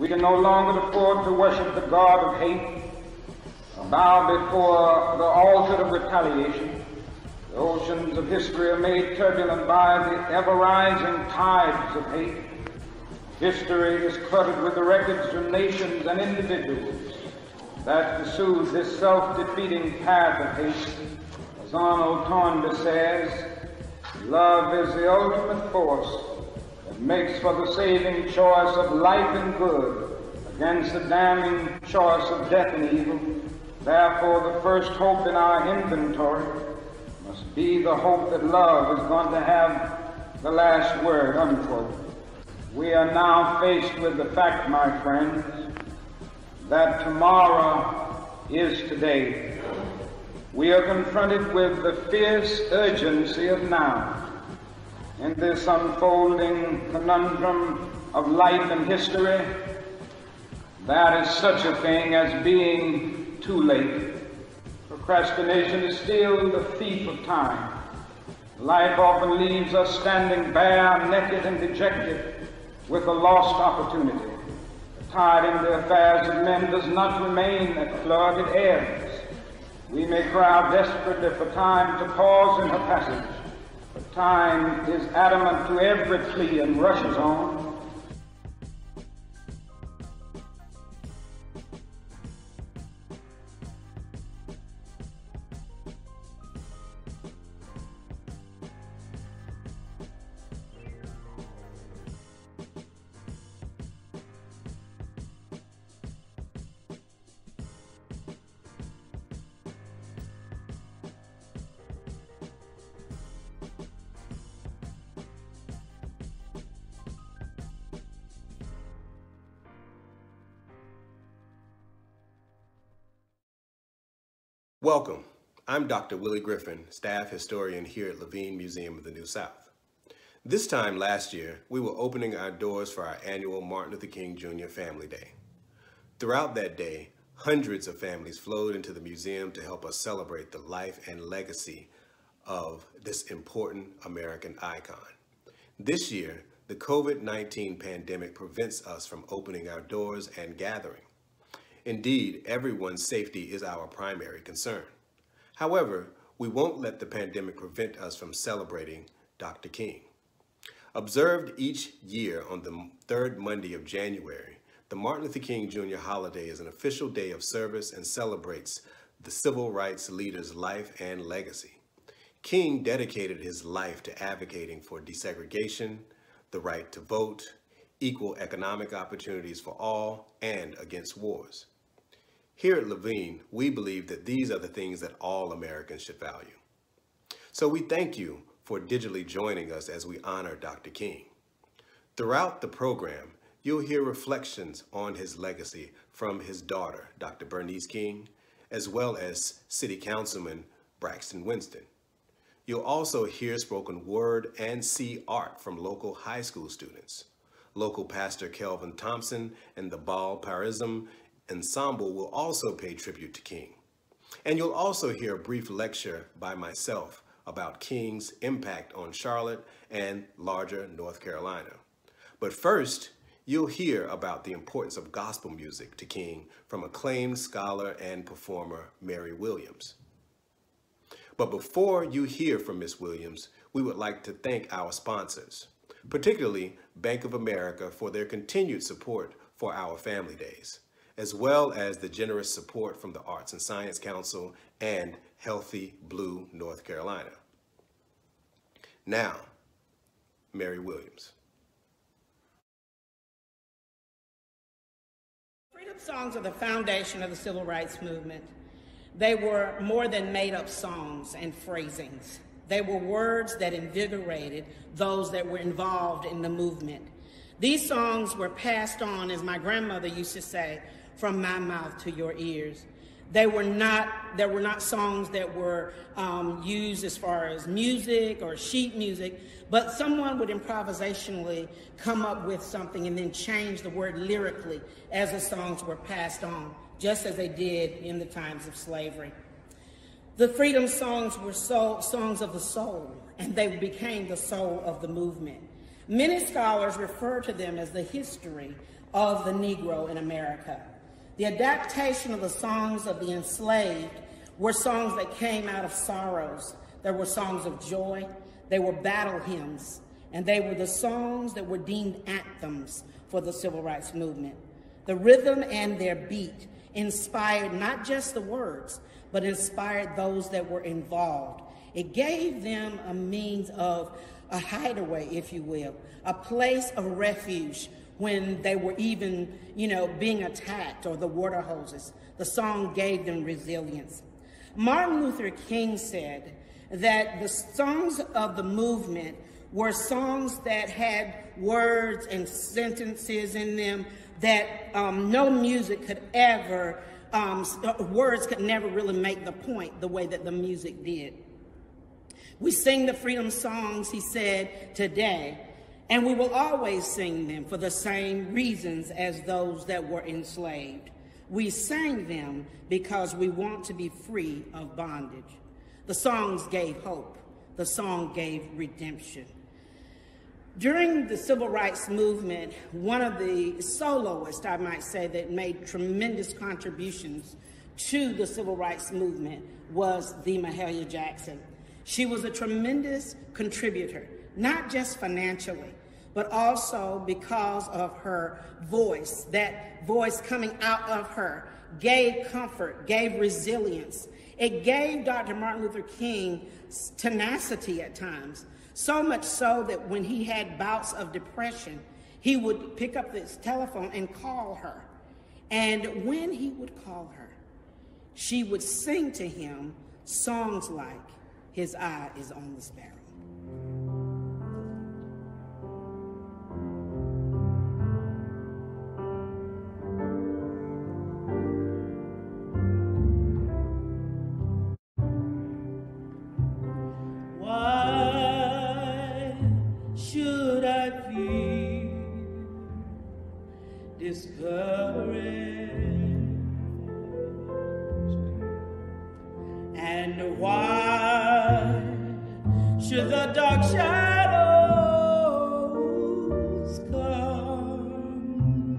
can no longer afford to worship the god of hate, or bow before the altar of retaliation. The oceans of history are made turbulent by the ever-rising tides of hate. History is cluttered with the records of nations and individuals that pursued this self-defeating path of hate. As Arnold Toynbee says, love is the ultimate force that makes for the saving choice of life and good against the damning choice of death and evil. Therefore, the first hope in our inventory must be the hope that love is going to have the last word, unquote. We are now faced with the fact, my friends, that tomorrow is today. We are confronted with the fierce urgency of now. In this unfolding conundrum of life and history, there is such a thing as being too late. Procrastination is still the thief of time. Life often leaves us standing bare, naked, and dejected with a lost opportunity. The tide in the affairs of men does not remain at flood, it ebbs. We may cry out desperately for time to pause in her passage, but time is adamant to every plea and rushes on. Welcome. I'm Dr. Willie Griffin, staff historian here at Levine Museum of the New South. This time last year, we were opening our doors for our annual Martin Luther King Jr. Family Day. Throughout that day, hundreds of families flowed into the museum to help us celebrate the life and legacy of this important American icon. This year, the COVID-19 pandemic prevents us from opening our doors and gathering. Indeed, everyone's safety is our primary concern. However, we won't let the pandemic prevent us from celebrating Dr. King. Observed each year on the third Monday of January, the Martin Luther King Jr. holiday is an official day of service and celebrates the civil rights leader's life and legacy. King dedicated his life to advocating for desegregation, the right to vote, equal economic opportunities for all, and against wars. Here at Levine, we believe that these are the things that all Americans should value. So we thank you for digitally joining us as we honor Dr. King. Throughout the program, you'll hear reflections on his legacy from his daughter, Dr. Bernice King, as well as City Councilman Braxton Winston. You'll also hear spoken word and see art from local high school students. Local pastor Kelvin Thompson and the Baal Parism Ensemble will also pay tribute to King. And you'll also hear a brief lecture by myself about King's impact on Charlotte and larger North Carolina. But first, you'll hear about the importance of gospel music to King from acclaimed scholar and performer Mary Williams. But before you hear from Ms. Williams, we would like to thank our sponsors, particularly Bank of America, for their continued support for our Family Days, as well as the generous support from the Arts and Science Council and Healthy Blue North Carolina. Now, Mary Williams. Freedom songs are the foundation of the civil rights movement. They were more than made-up songs and phrasings. They were words that invigorated those that were involved in the movement. These songs were passed on, as my grandmother used to say, from my mouth to your ears. There were not songs that were used as far as music or sheet music, but someone would improvisationally come up with something and then change the word lyrically as the songs were passed on, just as they did in the times of slavery. The freedom songs were songs of the soul, and they became the soul of the movement. Many scholars refer to them as the history of the Negro in America. The adaptation of the songs of the enslaved were songs that came out of sorrows. There were songs of joy, they were battle hymns, and they were the songs that were deemed anthems for the civil rights movement. The rhythm and their beat inspired not just the words, but inspired those that were involved. It gave them a means of a hideaway, if you will, a place of refuge when they were even, being attacked, or the water hoses. The song gave them resilience. Martin Luther King said that the songs of the movement were songs that had words and sentences in them that no music could ever, words could never really make the point the way that the music did. We sing the freedom songs, he said, today, and we will always sing them for the same reasons as those that were enslaved. We sang them because we want to be free of bondage. The songs gave hope. The song gave redemption. During the civil rights movement, one of the soloists, I might say, that made tremendous contributions to the civil rights movement was the Mahalia Jackson. She was a tremendous contributor, not just financially, but also because of her voice. That voice coming out of her gave comfort, gave resilience. It gave Dr. Martin Luther King tenacity at times, so much so that when he had bouts of depression, he would pick up this telephone and call her. And when he would call her, she would sing to him songs like, "His eye is on the sparrow." Why should I feel discouraged? And why should the dark shadows come?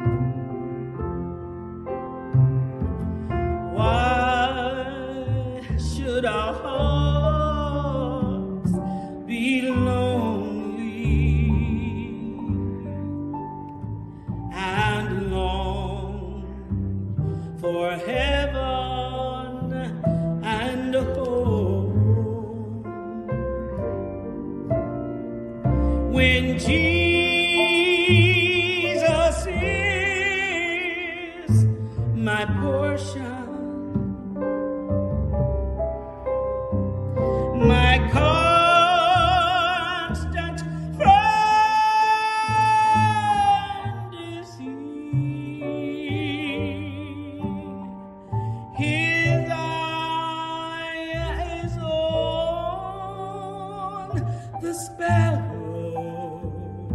Why should our hearts be lonely and long for heaven and home? When Jesus is my portion, my constant friend is He. His eye is on the sparrow,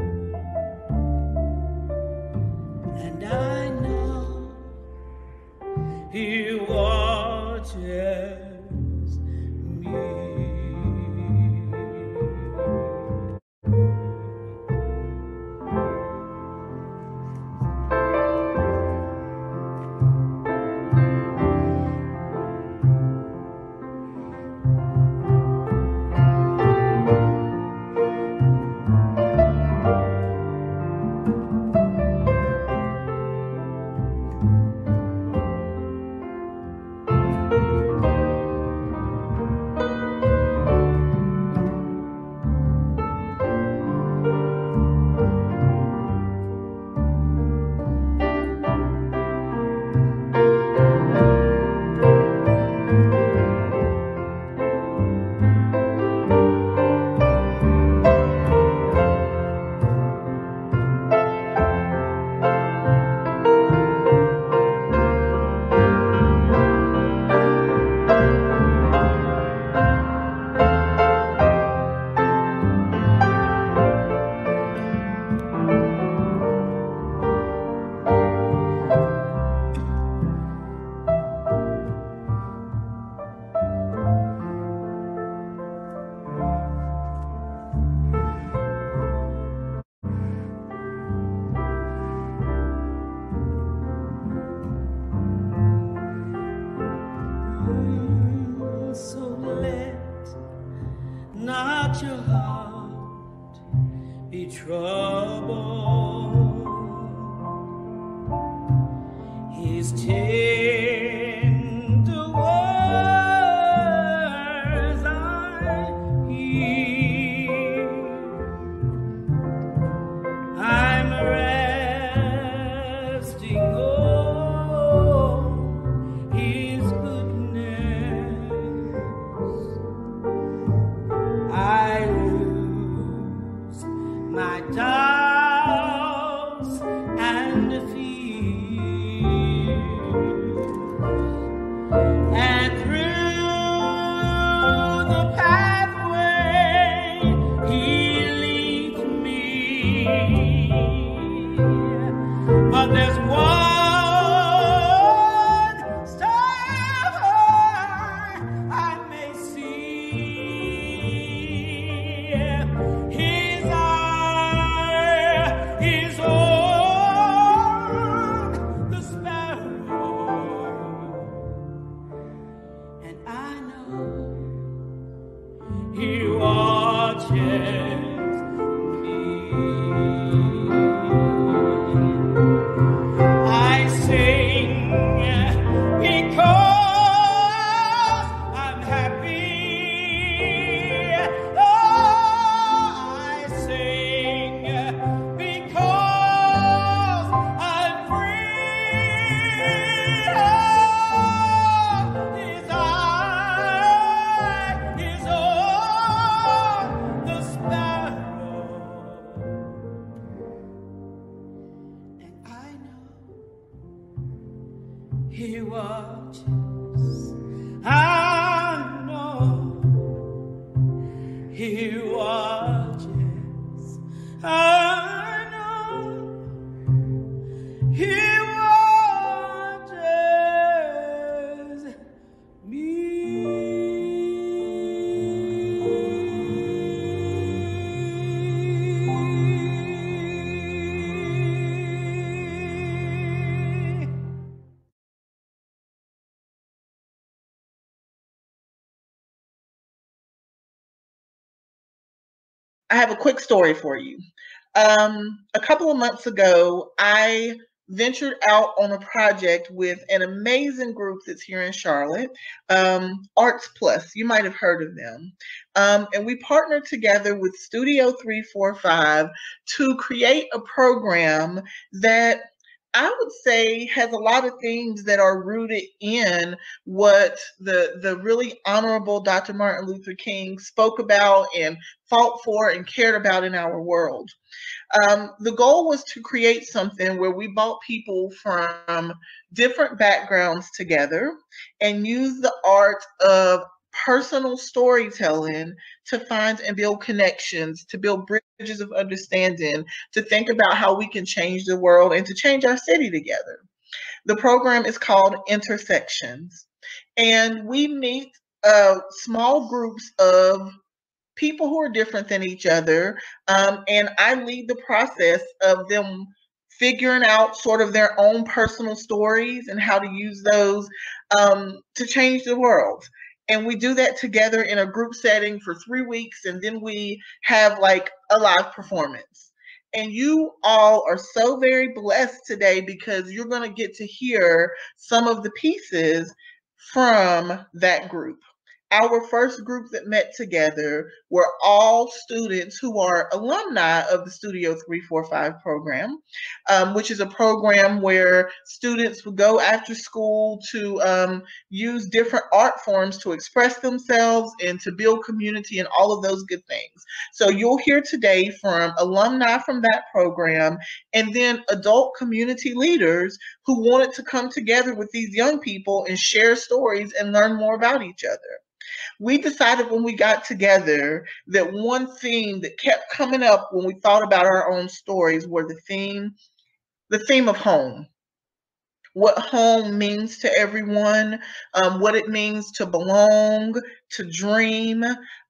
So let not your heart be troubled. His tender words I hear. I'm resting on His goodness. I lose my doubts and fears, and through the pathway He leads me. But there's one star I may see. His eye is on the sparrow, and I know He watches me. I sing because I'm happy. Oh, I sing because I'm free. Oh, His eye is on the sparrow, and I know He watches. I know He watches. I know He watches me. I have a quick story for you. A couple of months ago, I ventured out on a project with an amazing group that's here in Charlotte, Arts Plus. You might have heard of them. And we partnered together with Studio 345 to create a program that I would say has a lot of things that are rooted in what the really honorable Dr. Martin Luther King spoke about and fought for and cared about in our world. The goal was to create something where we brought people from different backgrounds together and use the art of personal storytelling to find and build connections, to build bridges of understanding, to think about how we can change the world and to change our city together. The program is called Intersections, and we meet small groups of people who are different than each other, and I lead the process of them figuring out sort of their own personal stories and how to use those to change the world. And we do that together in a group setting for 3 weeks, and then we have like a live performance. And you all are so very blessed today because you're going to get to hear some of the pieces from that group. Our first group that met together were all students who are alumni of the Studio 345 program, which is a program where students would go after school to use different art forms to express themselves and to build community and all of those good things. So you'll hear today from alumni from that program and then adult community leaders who wanted to come together with these young people and share stories and learn more about each other. We decided when we got together that one theme that kept coming up when we thought about our own stories were the theme of home. What home means to everyone, what it means to belong, to dream,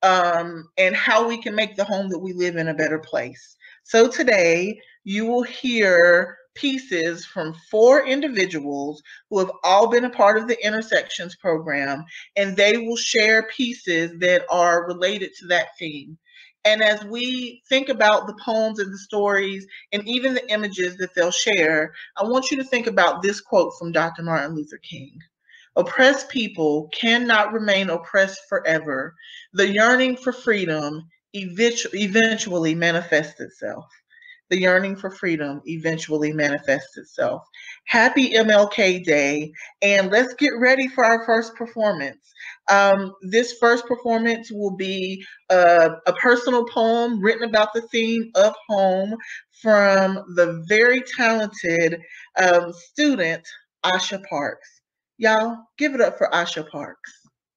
and how we can make the home that we live in a better place. So today you will hear pieces from 4 individuals who have all been a part of the Intersections program, and they will share pieces that are related to that theme. And as we think about the poems and the stories and even the images that they'll share, I want you to think about this quote from Dr. Martin Luther King. Oppressed people cannot remain oppressed forever. The yearning for freedom eventually manifests itself. The yearning for freedom eventually manifests itself. Happy MLK Day, and let's get ready for our first performance. This first performance will be a personal poem written about the theme of home from the very talented student, Asha Parks. Y'all, give it up for Asha Parks.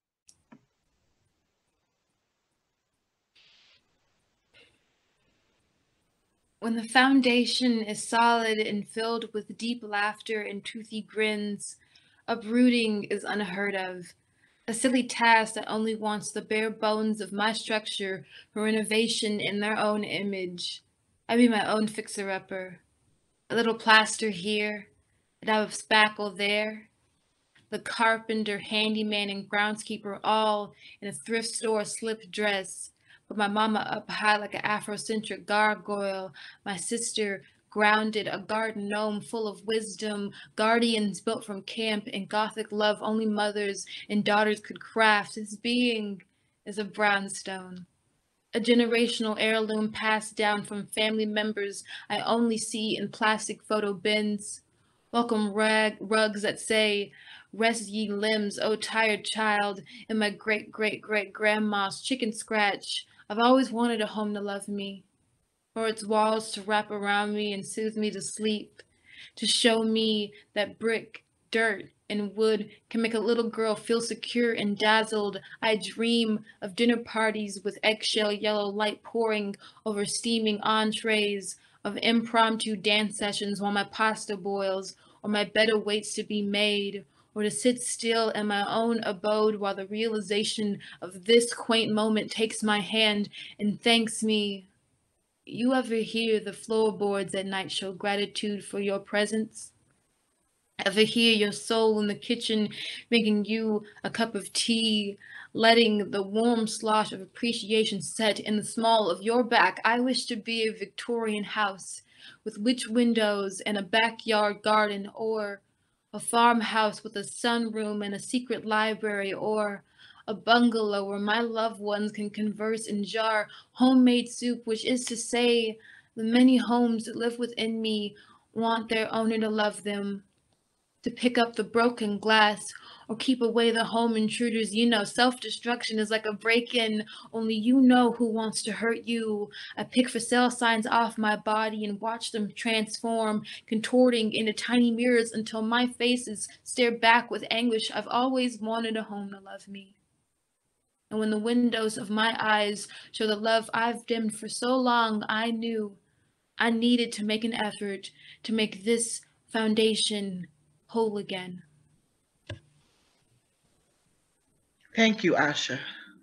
When the foundation is solid and filled with deep laughter and toothy grins, uprooting is unheard of, a silly task that only wants the bare bones of my structure for renovation in their own image. I be my own fixer-upper. A little plaster here, a dab of spackle there. The carpenter, handyman, and groundskeeper all in a thrift store slip dress, but my mama up high like an Afrocentric gargoyle, my sister grounded, a garden gnome full of wisdom, guardians built from camp and Gothic love only mothers and daughters could craft. His being is a brownstone, a generational heirloom passed down from family members I only see in plastic photo bins. Welcome rugs that say, "Rest ye limbs, O tired child," and my great-great-great-grandma's chicken scratch. I've always wanted a home to love me, for its walls to wrap around me and soothe me to sleep, to show me that brick, dirt, and wood can make a little girl feel secure and dazzled. I dream of dinner parties with eggshell yellow light pouring over steaming entrees, of impromptu dance sessions while my pasta boils, or my bed awaits to be made, or to sit still in my own abode while the realization of this quaint moment takes my hand and thanks me. You ever hear the floorboards at night show gratitude for your presence? Ever hear your soul in the kitchen making you a cup of tea, letting the warm slosh of appreciation set in the small of your back? I wish to be a Victorian house with witch windows and a backyard garden, or a farmhouse with a sunroom and a secret library, or a bungalow where my loved ones can converse and jar homemade soup, which is to say, the many homes that live within me want their owner to love them, to pick up the broken glass or keep away the home intruders. You know, self-destruction is like a break-in. Only you know who wants to hurt you. I pick for sale signs off my body and watch them transform, contorting into tiny mirrors until my faces stare back with anguish. I've always wanted a home to love me. And when the windows of my eyes show the love I've dimmed for so long, I knew I needed to make an effort to make this foundation whole again. Thank you, Asha.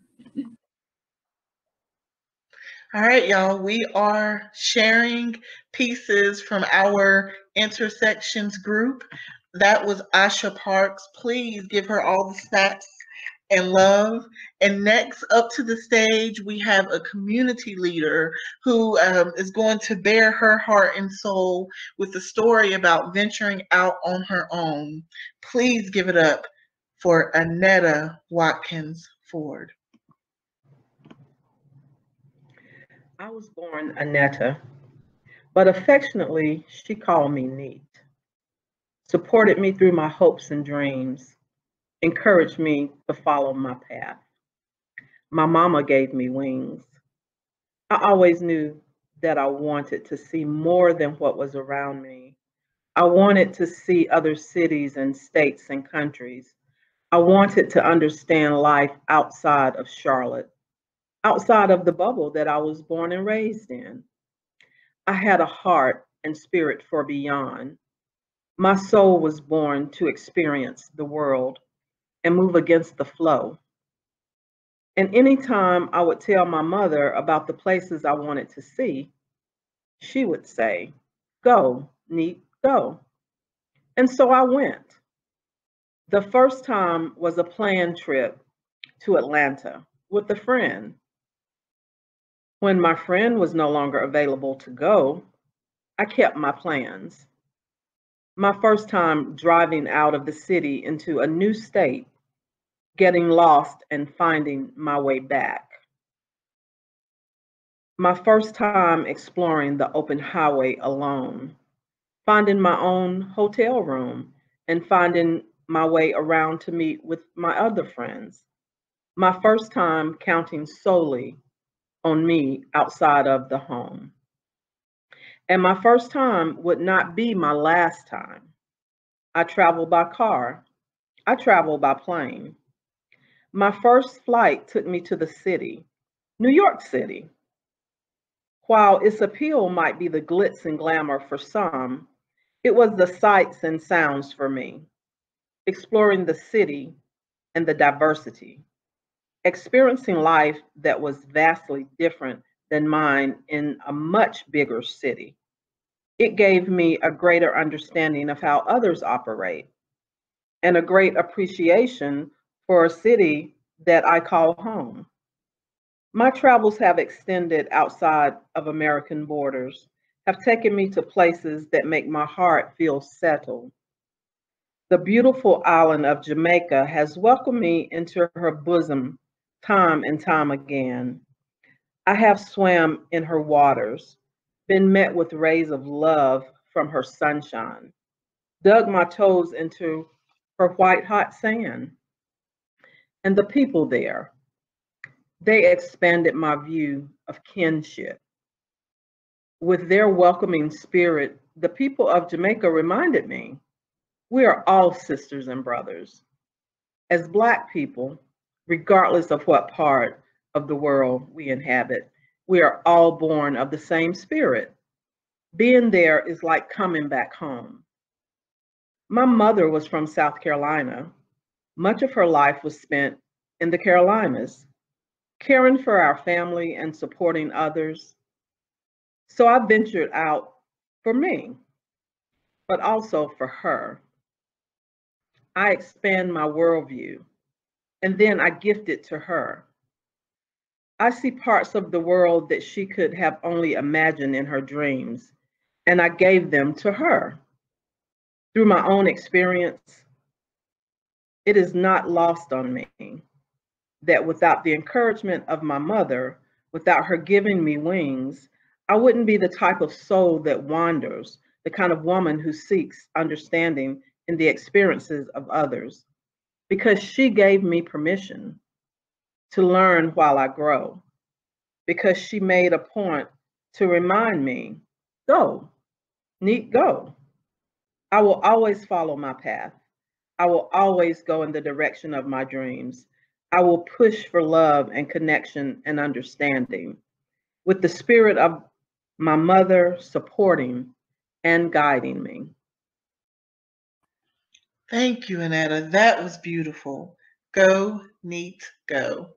All right, y'all, we are sharing pieces from our Intersections group. That was Asha Parks. Please give her all the stats and love. And next up to the stage, we have a community leader who is going to bare her heart and soul with a story about venturing out on her own. Please give it up for Annetta Watkins Ford. I was born Annetta, but affectionately she called me Neat. Supported me through my hopes and dreams, encouraged me to follow my path. My mama gave me wings. I always knew that I wanted to see more than what was around me. I wanted to see other cities and states and countries. I wanted to understand life outside of Charlotte, outside of the bubble that I was born and raised in. I had a heart and spirit for beyond. My soul was born to experience the world and move against the flow. And anytime I would tell my mother about the places I wanted to see, she would say, "Go, Neat, go. And so I went. The first time was a planned trip to Atlanta with a friend. When my friend was no longer available to go, I kept my plans. My first time driving out of the city into a new state, getting lost and finding my way back. My first time exploring the open highway alone, finding my own hotel room and finding my way around to meet with my other friends. My first time counting solely on me outside of the home. And my first time would not be my last time. I traveled by car. I traveled by plane. My first flight took me to the city, New York City. While its appeal might be the glitz and glamour for some, it was the sights and sounds for me, exploring the city and the diversity, experiencing life that was vastly different than mine in a much bigger city. It gave me a greater understanding of how others operate and a great appreciation for a city that I call home. My travels have extended outside of American borders, have taken me to places that make my heart feel settled. The beautiful island of Jamaica has welcomed me into her bosom time and time again. I have swam in her waters, been met with rays of love from her sunshine, dug my toes into her white hot sand. And the people there, they expanded my view of kinship. With their welcoming spirit, the people of Jamaica reminded me, we are all sisters and brothers. As Black people, regardless of what part of the world we inhabit, we are all born of the same spirit. Being there is like coming back home. My mother was from South Carolina. Much of her life was spent in the Carolinas, caring for our family and supporting others. So I ventured out for me, but also for her. I expand my worldview, and then I gift it to her. I see parts of the world that she could have only imagined in her dreams, and I gave them to her. Through my own experience, it is not lost on me that without the encouragement of my mother, without her giving me wings, I wouldn't be the type of soul that wanders, the kind of woman who seeks understanding in the experiences of others, because she gave me permission to learn while I grow, because she made a point to remind me, go, Neat, go. I will always follow my path. I will always go in the direction of my dreams. I will push for love and connection and understanding, with the spirit of my mother supporting and guiding me. Thank you, Annetta. That was beautiful. Go, Neat, go.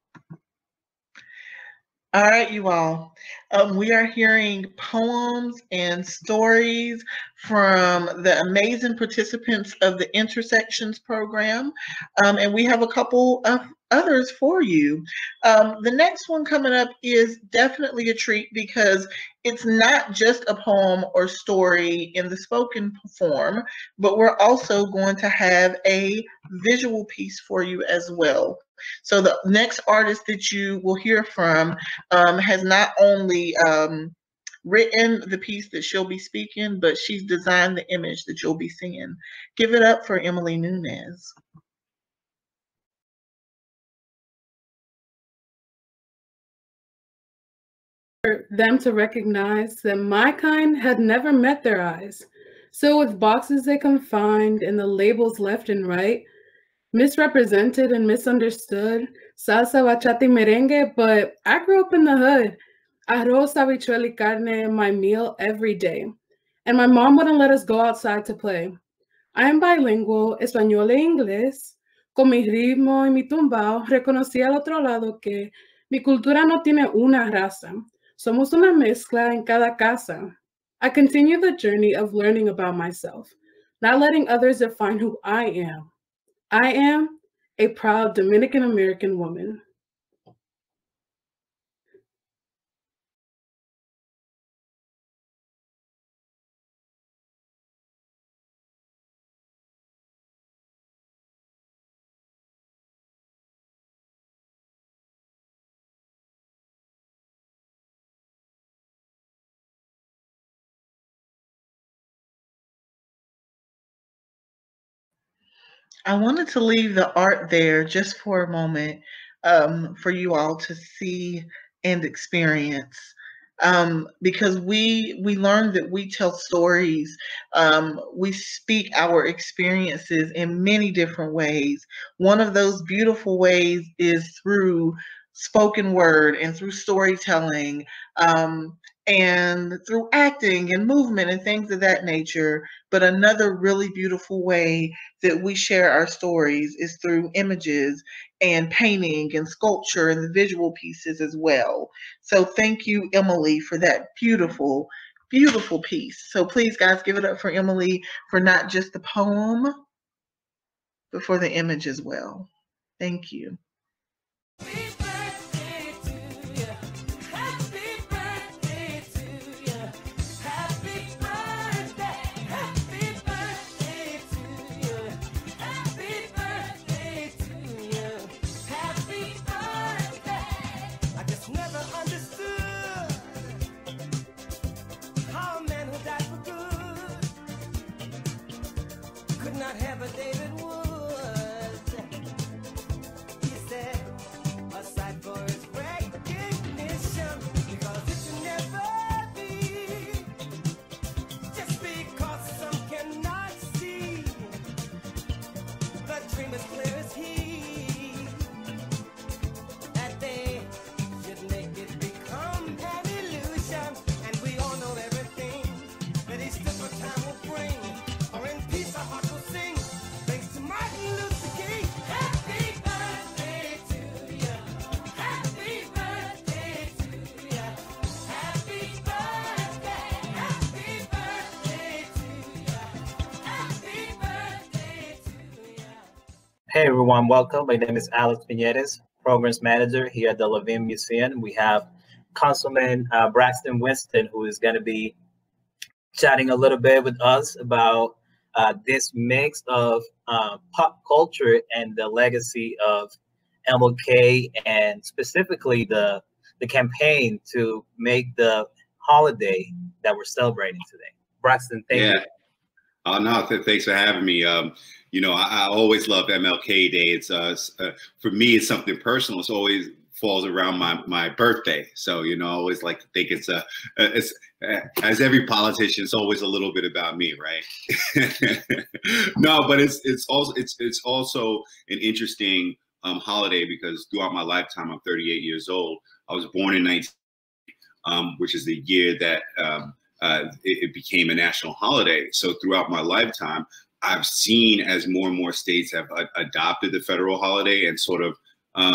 All right, you all. We are hearing poems and stories from the amazing participants of the Intersections program, and we have a couple of others for you. The next one coming up is definitely a treat because it's not just a poem or story in the spoken form, but we're also going to have a visual piece for you as well. So the next artist that you will hear from has not only written the piece that she'll be speaking, but she's designed the image that you'll be seeing. Give it up for Emily Nunez. For them to recognize that my kind had never met their eyes. So with boxes they confined and the labels left and right, misrepresented and misunderstood, salsa, bachata, y merengue, but I grew up in the hood. Arroz, habichuela, y carne, my meal every day. And my mom wouldn't let us go outside to play. I am bilingual, español e inglés. Con mi ritmo y mi tumbao, reconocí al otro lado que mi cultura no tiene una raza. Somos una mezcla en cada casa. I continue the journey of learning about myself, not letting others define who I am. I am a proud Dominican American woman. I wanted to leave the art there just for a moment, for you all to see and experience. Because we learned that we tell stories, we speak our experiences in many different ways. One of those beautiful ways is through spoken word and through storytelling, and through acting and movement and things of that nature. But another really beautiful way that we share our stories is through images and painting and sculpture and the visual pieces as well. So thank you, Emily, for that beautiful, beautiful piece. So please, guys, give it up for Emily for not just the poem, but for the image as well. Thank you. Not have a David Woods. He said, aside for his recognition, because it should never be. Just because some cannot see, the dream is clear as he. That they should make it become an illusion, and we all know everything that each different time will bring. Or in peace, our heart will sing. Thanks to Martin Luther King. Happy birthday to you. Happy birthday to you. Happy birthday. Happy birthday to you. Happy birthday to you. Hey everyone, welcome. My name is Alex Piñeres, Programs Manager here at the Levine Museum. We have Councilman Braxton Winston, who is going to be chatting a little bit with us about this mix of pop culture and the legacy of MLK, and specifically the campaign to make the holiday that we're celebrating today. Braxton, thank you. Oh, no, thanks for having me. You know, I always loved MLK Day. It's for me, it's something personal. It's always falls around my birthday. So, you know, I always like to think it's as every politician, it's always a little bit about me, right? No, but it's also an interesting holiday, because throughout my lifetime, I'm 38 years old. I was born in 19, which is the year that it became a national holiday. So throughout my lifetime, I've seen as more and more states have adopted the federal holiday, and sort of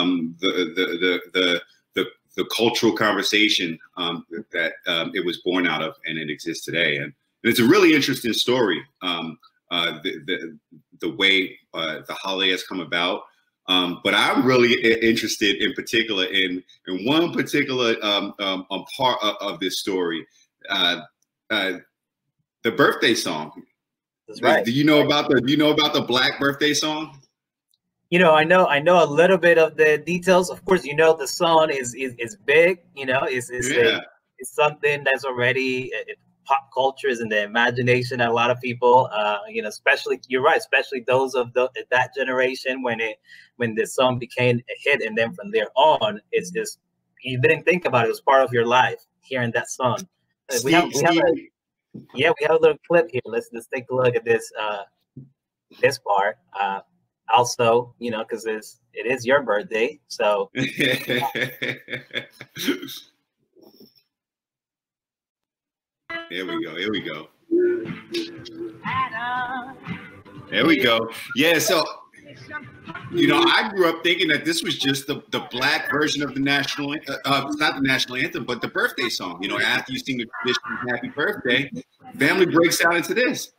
the cultural conversation that it was born out of, and it exists today. And it's a really interesting story, the way the holiday has come about. But I'm really interested in particular in one particular part of this story, the birthday song. That's right. Do you know about the Black birthday song? You know, I know a little bit of the details. Of course, you know, the song is big. You know, it's something that's already pop culture, is in the imagination of a lot of people. You know, especially, you're right, especially those of that generation when the song became a hit, and then from there on, it's just, you didn't think about it. It was part of your life hearing that song. We have a little clip here. Let's take a look at this part. Also, you know, because it is your birthday, so. Here we go. Here we go. There we go. Yeah. So You know, I grew up thinking that this was just the black version of the national, not the national anthem, but the birthday song. You know, after you sing the traditional happy birthday, family breaks out into this.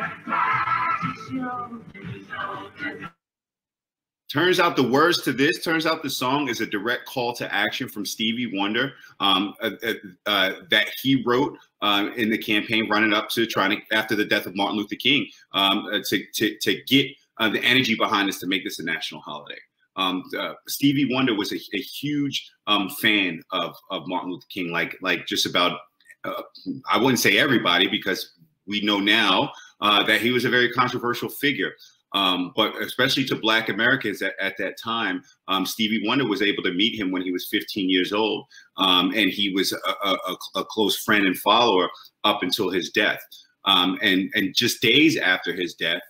Turns out the words to this, turns out the song is a direct call to action from Stevie Wonder that he wrote in the campaign running up to after the death of Martin Luther King to get the energy behind this to make this a national holiday. Stevie Wonder was a huge fan of Martin Luther King, like just about, I wouldn't say everybody, because we know now that he was a very controversial figure. But especially to Black Americans at that time, Stevie Wonder was able to meet him when he was 15 years old. And he was a close friend and follower up until his death. And just days after his death,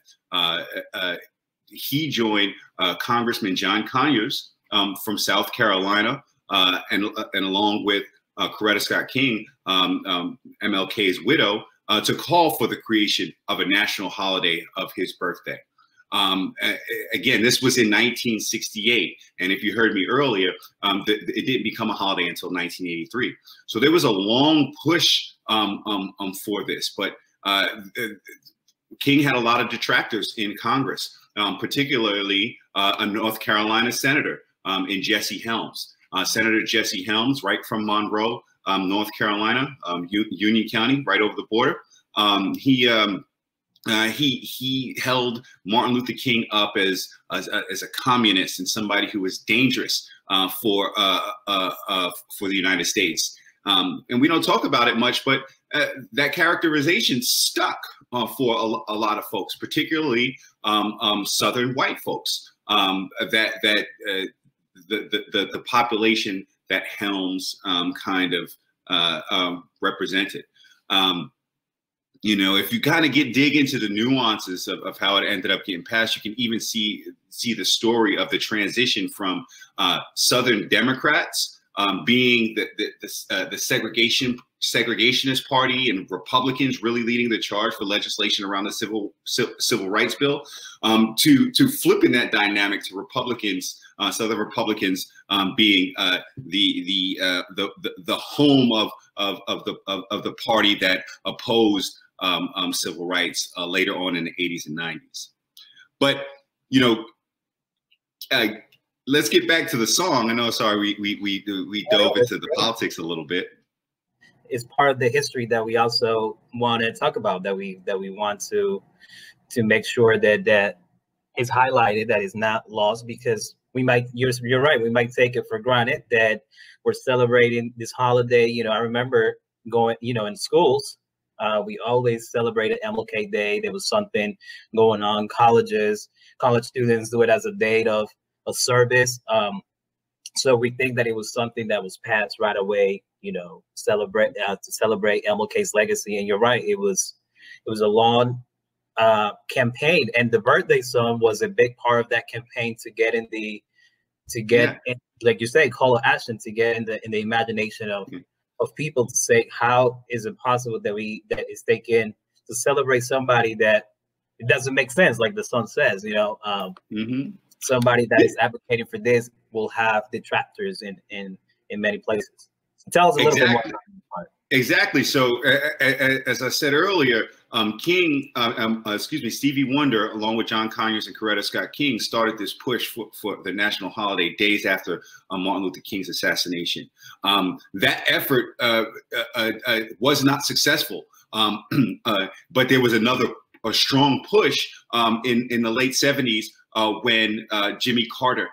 he joined Congressman John Conyers from South Carolina, and along with Coretta Scott King, MLK's widow, to call for the creation of a national holiday of his birthday. Again, this was in 1968, and if you heard me earlier, it didn't become a holiday until 1983. So there was a long push for this, but King had a lot of detractors in Congress, particularly a North Carolina senator in Jesse Helms. Senator Jesse Helms, right from Monroe, North Carolina, Union County, right over the border. He held Martin Luther King up as a communist and somebody who was dangerous for the United States. And we don't talk about it much, but that characterization stuck for a lot of folks, particularly Southern white folks. The population that Helms kind of represented. You know, if you kind of dig into the nuances of how it ended up getting passed, you can even see the story of the transition from Southern Democrats being the segregationist party and Republicans really leading the charge for legislation around the civil rights bill, to flipping that dynamic to Republicans, Southern Republicans being the home of the party that opposed civil rights later on in the 80s and 90s. But, you know, let's get back to the song. I know, sorry, we dove into the politics a little bit. It's part of the history that we also want to talk about, that we want to make sure that is highlighted, that is not lost, because we might, you're right, we might take it for granted that we're celebrating this holiday. You know, I remember going, you know, in schools, we always celebrated MLK Day. There was something going on. College students do it as a date of service. So we think that it was something that was passed right away, you know, to celebrate MLK's legacy. And you're right, it was a long campaign, and the birthday song was a big part of that campaign to get in, like you say, call to action, to get in the imagination of people, to say, how is it possible that it's taken to celebrate somebody that it doesn't make sense, like the song says, you know. Somebody that is advocating for this will have detractors in many places. So tell us a little bit more. Exactly. So as I said earlier, Stevie Wonder, along with John Conyers and Coretta Scott King, started this push for the national holiday days after Martin Luther King's assassination. That effort was not successful, but there was a strong push in the late 70s when Jimmy Carter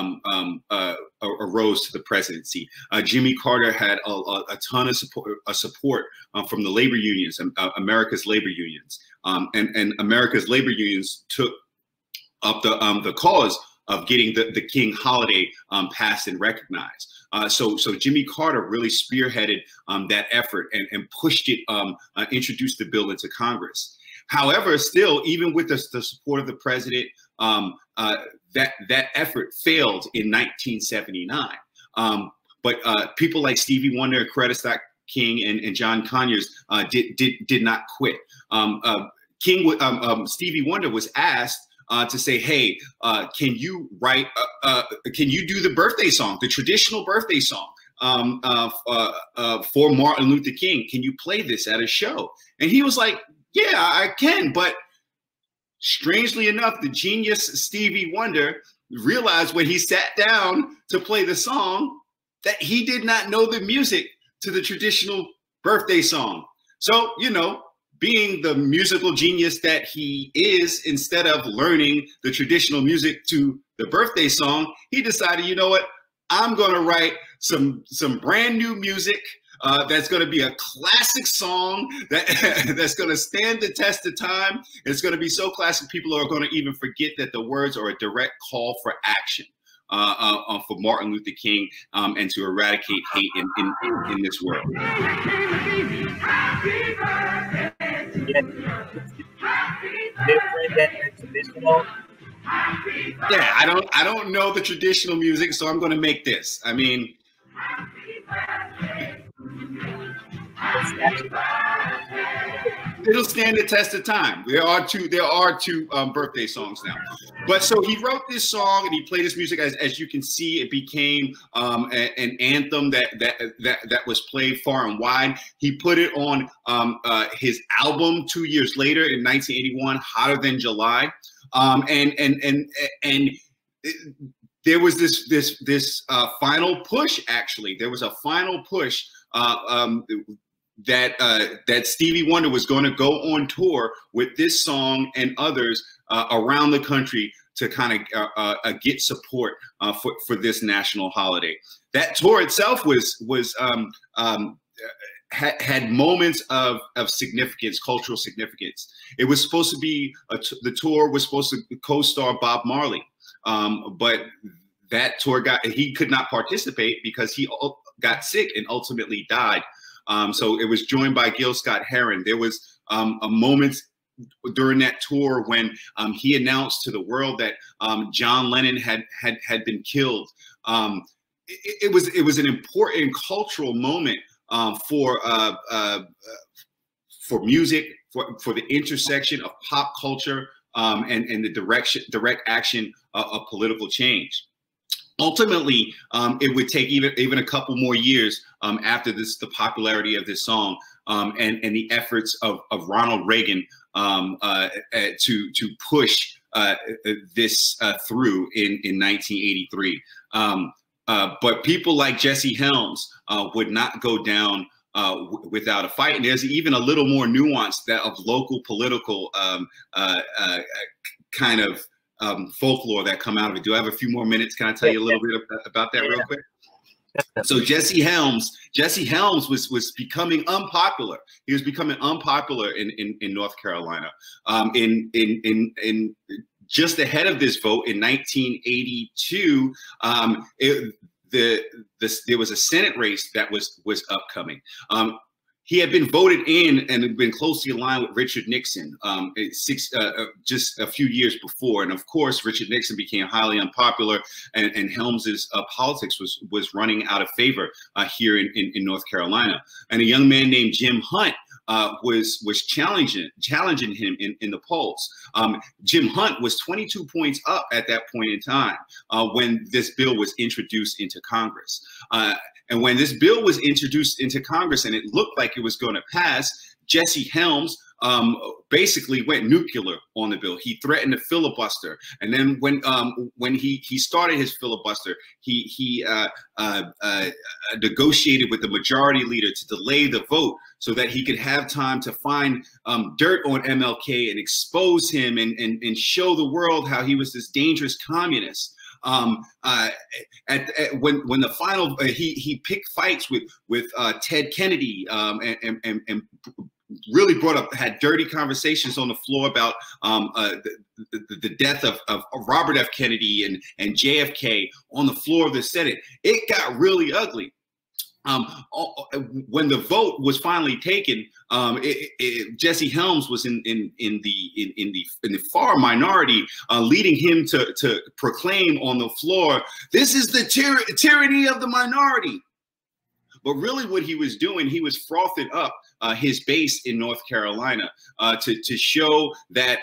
arose to the presidency. Jimmy Carter had a ton of support from the labor unions, America's labor unions, and America's labor unions took up the cause of getting the King holiday passed and recognized. So Jimmy Carter really spearheaded that effort and pushed it, introduced the bill into Congress. However, still, even with the support of the president, that effort failed in 1979. But people like Stevie Wonder, Coretta Scott King, and John Conyers did not quit. Stevie Wonder was asked to say, hey, can you write, can you do the birthday song, the traditional birthday song for Martin Luther King? Can you play this at a show? And he was like, yeah, I can. But strangely enough, the genius Stevie Wonder realized when he sat down to play the song that he did not know the music to the traditional birthday song. So, you know, being the musical genius that he is, instead of learning the traditional music to the birthday song, he decided, you know what, I'm going to write some brand new music that's going to be a classic song that's going to stand the test of time. It's going to be so classic, people are going to even forget that the words are a direct call for action for Martin Luther King and to eradicate hate in this world. Yeah, I don't know the traditional music, so I'm going to make this. I mean, it'll stand the test of time. There are two birthday songs now. But so he wrote this song and he played this music. As you can see, it became an anthem that was played far and wide. He put it on his album 2 years later in 1981, Hotter Than July. There was this final push. Actually, there was a final push that Stevie Wonder was going to go on tour with this song and others around the country to kind of get support for this national holiday. That tour itself had moments of significance, cultural significance. It was supposed to be the tour was supposed to co-star Bob Marley, but that tour he could not participate because he got sick and ultimately died. So it was joined by Gil Scott-Heron. There was a moment during that tour when he announced to the world that John Lennon had been killed. It was an important cultural moment for music, for the intersection of pop culture and the direct action of political change. Ultimately, it would take even a couple more years after the popularity of this song and the efforts of Ronald Reagan to push this through in 1983. But people like Jesse Helms would not go down without a fight. And there's even a little more nuance of local political kind of folklore that come out of it. Do I have a few more minutes? Can I tell you a little bit about that real quick? So Jesse Helms was becoming unpopular. He was becoming unpopular in North Carolina. In just ahead of this vote in 1982, there was a Senate race that was upcoming. He had been voted in and had been closely aligned with Richard Nixon just a few years before. And of course, Richard Nixon became highly unpopular and Helms's politics was running out of favor here in North Carolina. And a young man named Jim Hunt was challenging him in the polls. Jim Hunt was 22 points up at that point in time when this bill was introduced into Congress. And when this bill was introduced into Congress and it looked like it was going to pass, Jesse Helms basically went nuclear on the bill. He threatened to filibuster, and then when he started his filibuster, he negotiated with the majority leader to delay the vote so that he could have time to find dirt on MLK and expose him and show the world how he was this dangerous communist. When the final he picked fights with Ted Kennedy and really had dirty conversations on the floor about the death of Robert F. Kennedy and JFK on the floor of the Senate. It got really ugly. When the vote was finally taken, Jesse Helms was in the far minority, leading him to proclaim on the floor, "This is the tyranny of the minority." But really what he was doing, he was frothing up his base in North Carolina to show that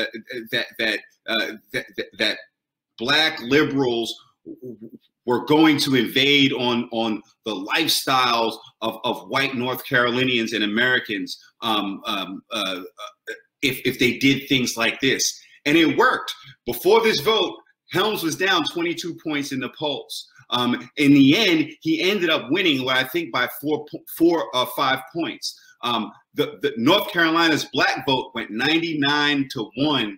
that Black liberals were going to invade on the lifestyles of white North Carolinians and Americans if they did things like this. And it worked. Before this vote, Helms was down 22 points in the polls. In the end, he ended up winning, I think, by 4 or 5 points. The North Carolina's Black vote went 99-1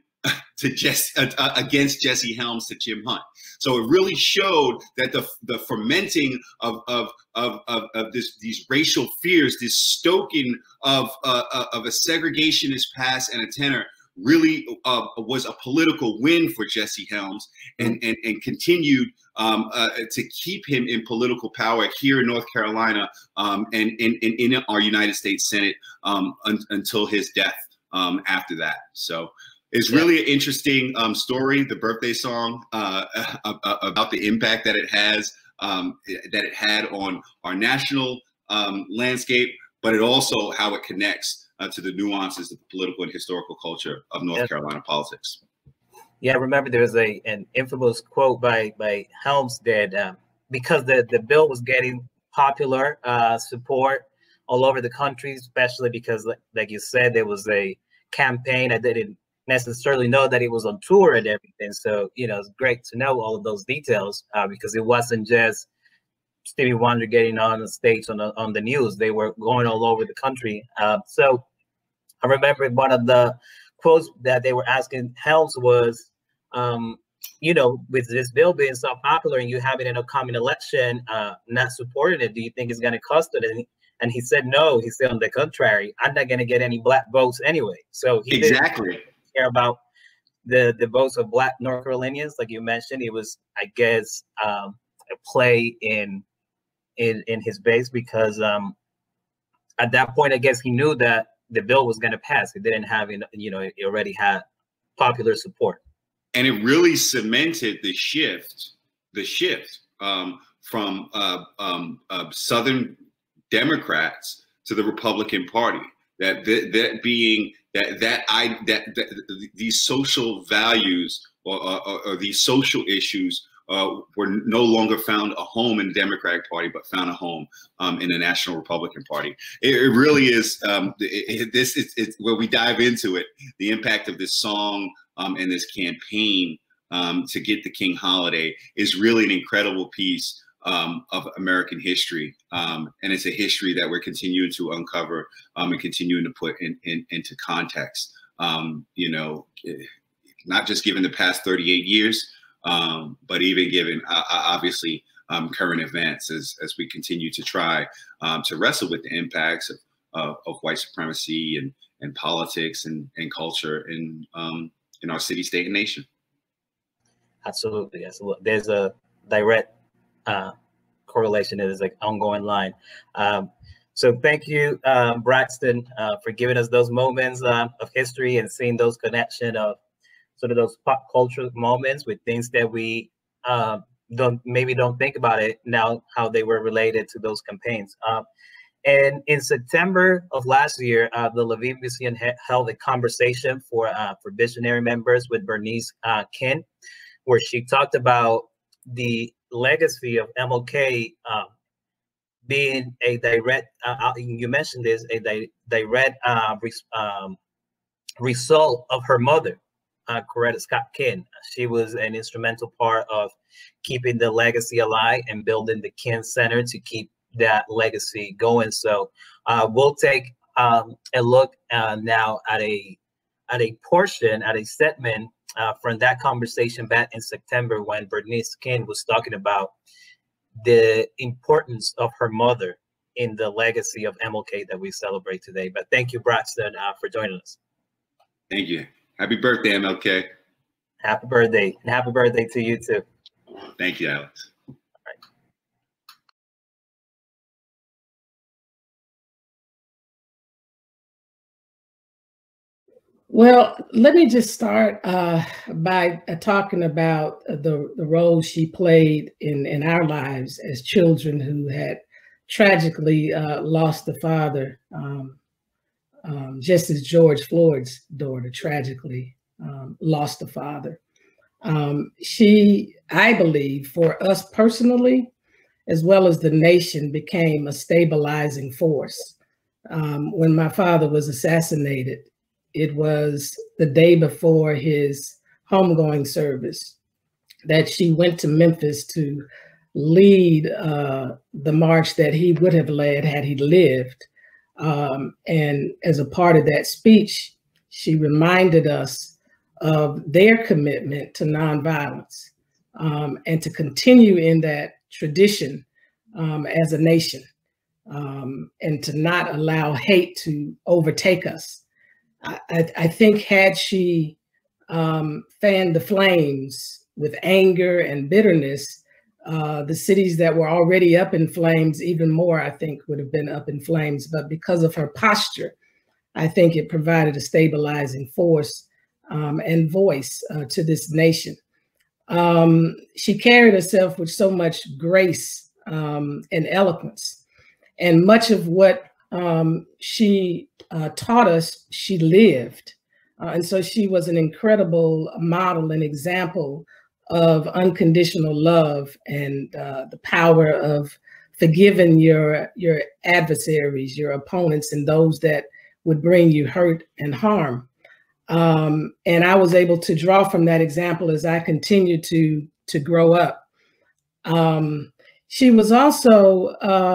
to against Jesse Helms to Jim Hunt. So it really showed that the fermenting of these racial fears, this stoking of a segregationist past and a tenor, really was a political win for Jesse Helms, and continued to keep him in political power here in North Carolina and in our United States Senate until his death after that. So it's really an interesting story, the birthday song, about the impact that it had on our national landscape, but it also how it connects to the nuances of the political and historical culture of North Carolina politics. Yeah, I remember there was an infamous quote by Helms that because the bill was getting popular support all over the country, especially because, like you said, there was a campaign. I didn't necessarily know that it was on tour and everything. So, you know, it's great to know all of those details because it wasn't just Stevie Wonder getting on the stage on the news. They were going all over the country. So I remember one of the quotes that they were asking Helms was, you know, with this bill being so popular and you having an upcoming election, not supporting it, do you think it's going to cost it? And he said, no. He said, on the contrary, I'm not going to get any Black votes anyway. So he exactly didn't care about the votes of Black North Carolinians, like you mentioned. It was, I guess, a play in his base because at that point, I guess he knew that the bill was going to pass. It didn't have, you know, it already had popular support. And it really cemented the shift from Southern Democrats to the Republican Party. That these social values or these social issues were no longer found a home in the Democratic Party, but found a home in the National Republican Party. It really is. It's where we dive into it. The impact of this song and this campaign to get the King holiday is really an incredible piece of American history, and it's a history that we're continuing to uncover and continuing to put into context. You know, not just given the past 38 years. But even given obviously current events as we continue to try to wrestle with the impacts of white supremacy and politics and culture in our city, state, and nation. Absolutely, absolutely. There's a direct correlation. There's like ongoing line. So thank you, Braxton, for giving us those moments of history and seeing those connections of sort of those pop culture moments with things that we don't think about it now, how they were related to those campaigns. And in September of last year, the Levine Museum held a conversation for visionary members with Bernice Ken, where she talked about the legacy of MLK being a direct, you mentioned this, a direct result of her mother, Coretta Scott Ken. She was an instrumental part of keeping the legacy alive and building the Ken Center to keep that legacy going. So we'll take a look now at a segment from that conversation back in September when Bernice Ken was talking about the importance of her mother in the legacy of MLK that we celebrate today. But thank you, Braxton, for joining us. Thank you. Happy birthday, MLK. Happy birthday. And happy birthday to you too. Thank you, Alex. All right. Well, let me just start by talking about the role she played in our lives as children who had tragically lost a father just as George Floyd's daughter tragically lost a father. She, I believe, for us personally, as well as the nation, became a stabilizing force. When my father was assassinated, it was the day before his homegoing service that she went to Memphis to lead the march that he would have led had he lived. And as a part of that speech, she reminded us of their commitment to nonviolence and to continue in that tradition as a nation, and to not allow hate to overtake us. I think had she fanned the flames with anger and bitterness, the cities that were already up in flames, even more, I think, would have been up in flames. But because of her posture, I think it provided a stabilizing force and voice to this nation. She carried herself with so much grace and eloquence, and much of what she taught us, she lived. And so she was an incredible model and example of unconditional love and the power of forgiving your adversaries, your opponents, and those that would bring you hurt and harm. And I was able to draw from that example as I continued to grow up. She was also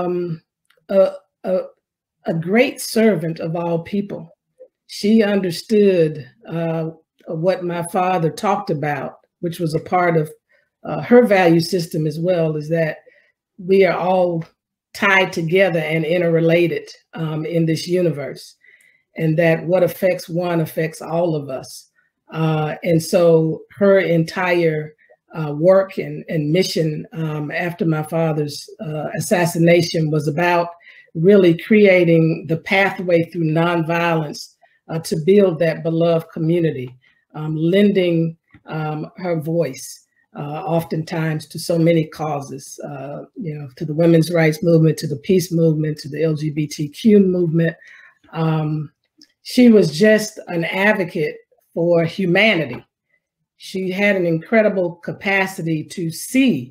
a great servant of all people. She understood what my father talked about, which was a part of her value system as well, is that we are all tied together and interrelated in this universe, and that what affects one affects all of us. And so her entire work and mission after my father's assassination was about really creating the pathway through nonviolence to build that beloved community, lending her voice oftentimes to so many causes, to the women's rights movement, to the peace movement, to the LGBTQ movement. She was just an advocate for humanity. She had an incredible capacity to see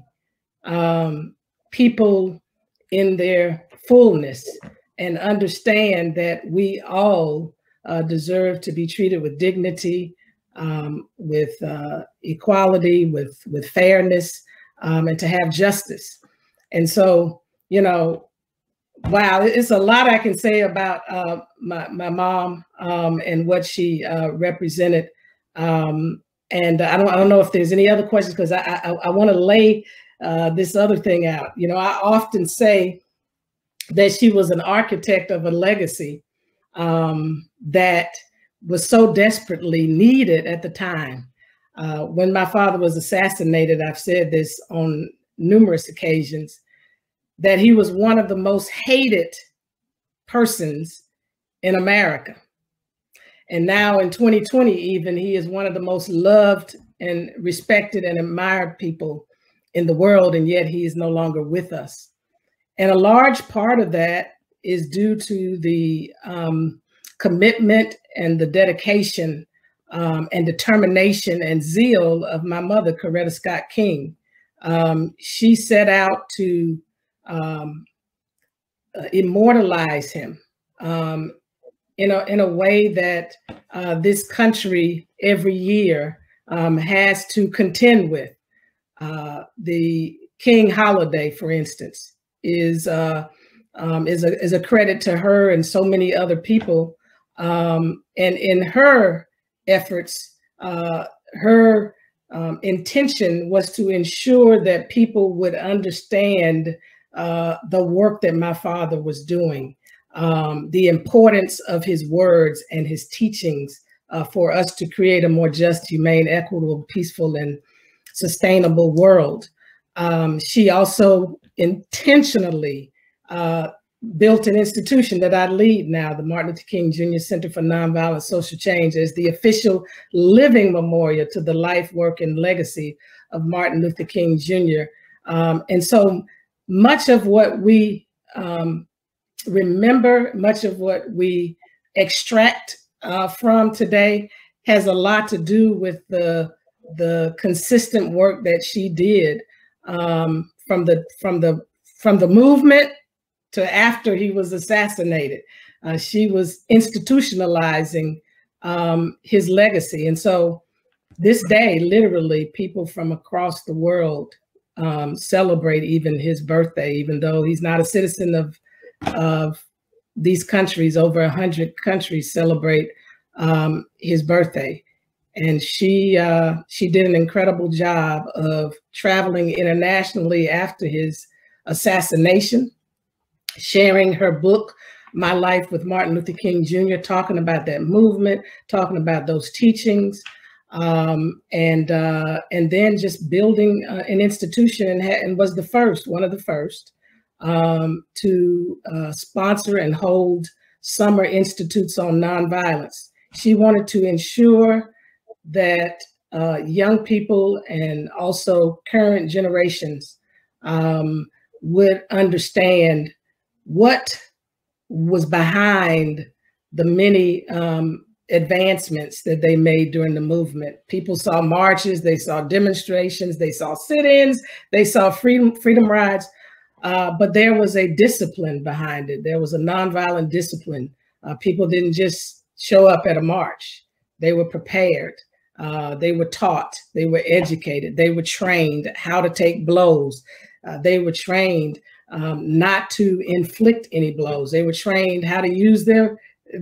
people in their fullness and understand that we all deserve to be treated with dignity, with equality, with fairness, and to have justice. And so, wow, it's a lot I can say about my mom and what she represented. And I don't know if there's any other questions, because I want to lay this other thing out. I often say that she was an architect of a legacy that was so desperately needed at the time. When my father was assassinated, I've said this on numerous occasions, that he was one of the most hated persons in America. And now in 2020, even, he is one of the most loved and respected and admired people in the world, and yet he is no longer with us. And a large part of that is due to the commitment and the dedication and determination and zeal of my mother, Coretta Scott King. She set out to immortalize him in a way that this country every year has to contend with. The King holiday, for instance, is a credit to her and so many other people. And in her efforts, her intention was to ensure that people would understand the work that my father was doing, the importance of his words and his teachings for us to create a more just, humane, equitable, peaceful, and sustainable world. She also intentionally built an institution that I lead now, the Martin Luther King Jr. Center for Nonviolent Social Change, as the official living memorial to the life, work, and legacy of Martin Luther King Jr. And so much of what we remember, much of what we extract from today has a lot to do with the consistent work that she did from the movement to after he was assassinated. She was institutionalizing his legacy. And so this day, literally, people from across the world celebrate even his birthday, even though he's not a citizen of these countries. Over 100 countries celebrate his birthday. And she did an incredible job of traveling internationally after his assassination, sharing her book, My Life with Martin Luther King Jr., talking about that movement, talking about those teachings, and then just building an institution, and was one of the first to sponsor and hold summer institutes on nonviolence. She wanted to ensure that young people and also current generations would understand what was behind the many advancements that they made during the movement. People saw marches, they saw demonstrations, they saw sit-ins, they saw freedom rides, but there was a discipline behind it. There was a nonviolent discipline. People didn't just show up at a march. They were prepared. They were taught. They were educated. They were trained how to take blows. They were trained not to inflict any blows. They were trained how to use their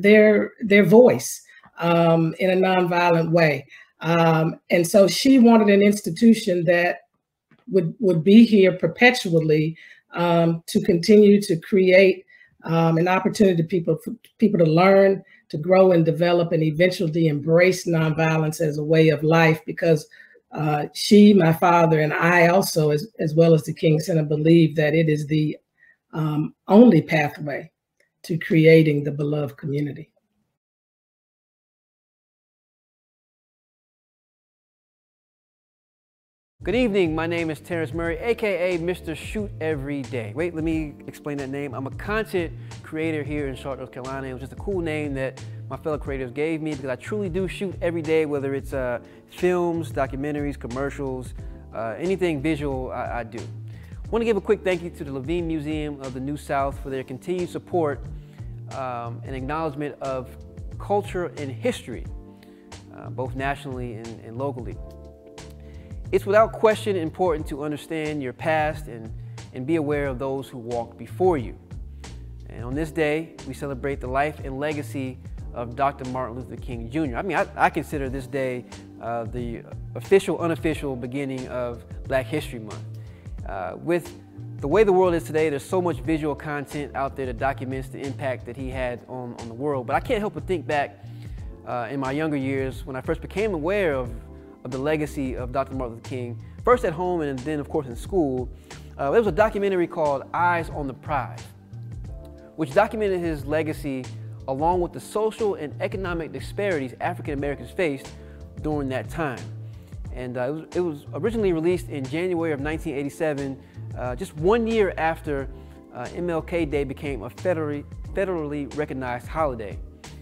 voice in a nonviolent way. And so she wanted an institution that would be here perpetually to continue to create an opportunity for people to learn, to grow and develop, and eventually embrace nonviolence as a way of life, because she, my father, and I also, as well as the King Center, believe that it is the only pathway to creating the beloved community. Good evening, my name is Terrence Murray, AKA Mr. Shoot Every Day. Wait, let me explain that name. I'm a content creator here in Charlotte, North Carolina. It was just a cool name that my fellow creators gave me because I truly do shoot every day, whether it's films, documentaries, commercials, anything visual, I do. I want to give a quick thank you to the Levine Museum of the New South for their continued support and acknowledgement of culture and history, both nationally and locally. It's without question important to understand your past and be aware of those who walked before you. And on this day, we celebrate the life and legacy of Dr. Martin Luther King Jr. I mean, I consider this day the official, unofficial beginning of Black History Month. With the way the world is today, there's so much visual content out there that documents the impact that he had on the world. But I can't help but think back in my younger years when I first became aware of the legacy of Dr. Martin Luther King, first at home and then, of course, in school. There was a documentary called Eyes on the Prize, which documented his legacy along with the social and economic disparities African Americans faced during that time. And it was originally released in January of 1987, just 1 year after MLK Day became a federally recognized holiday.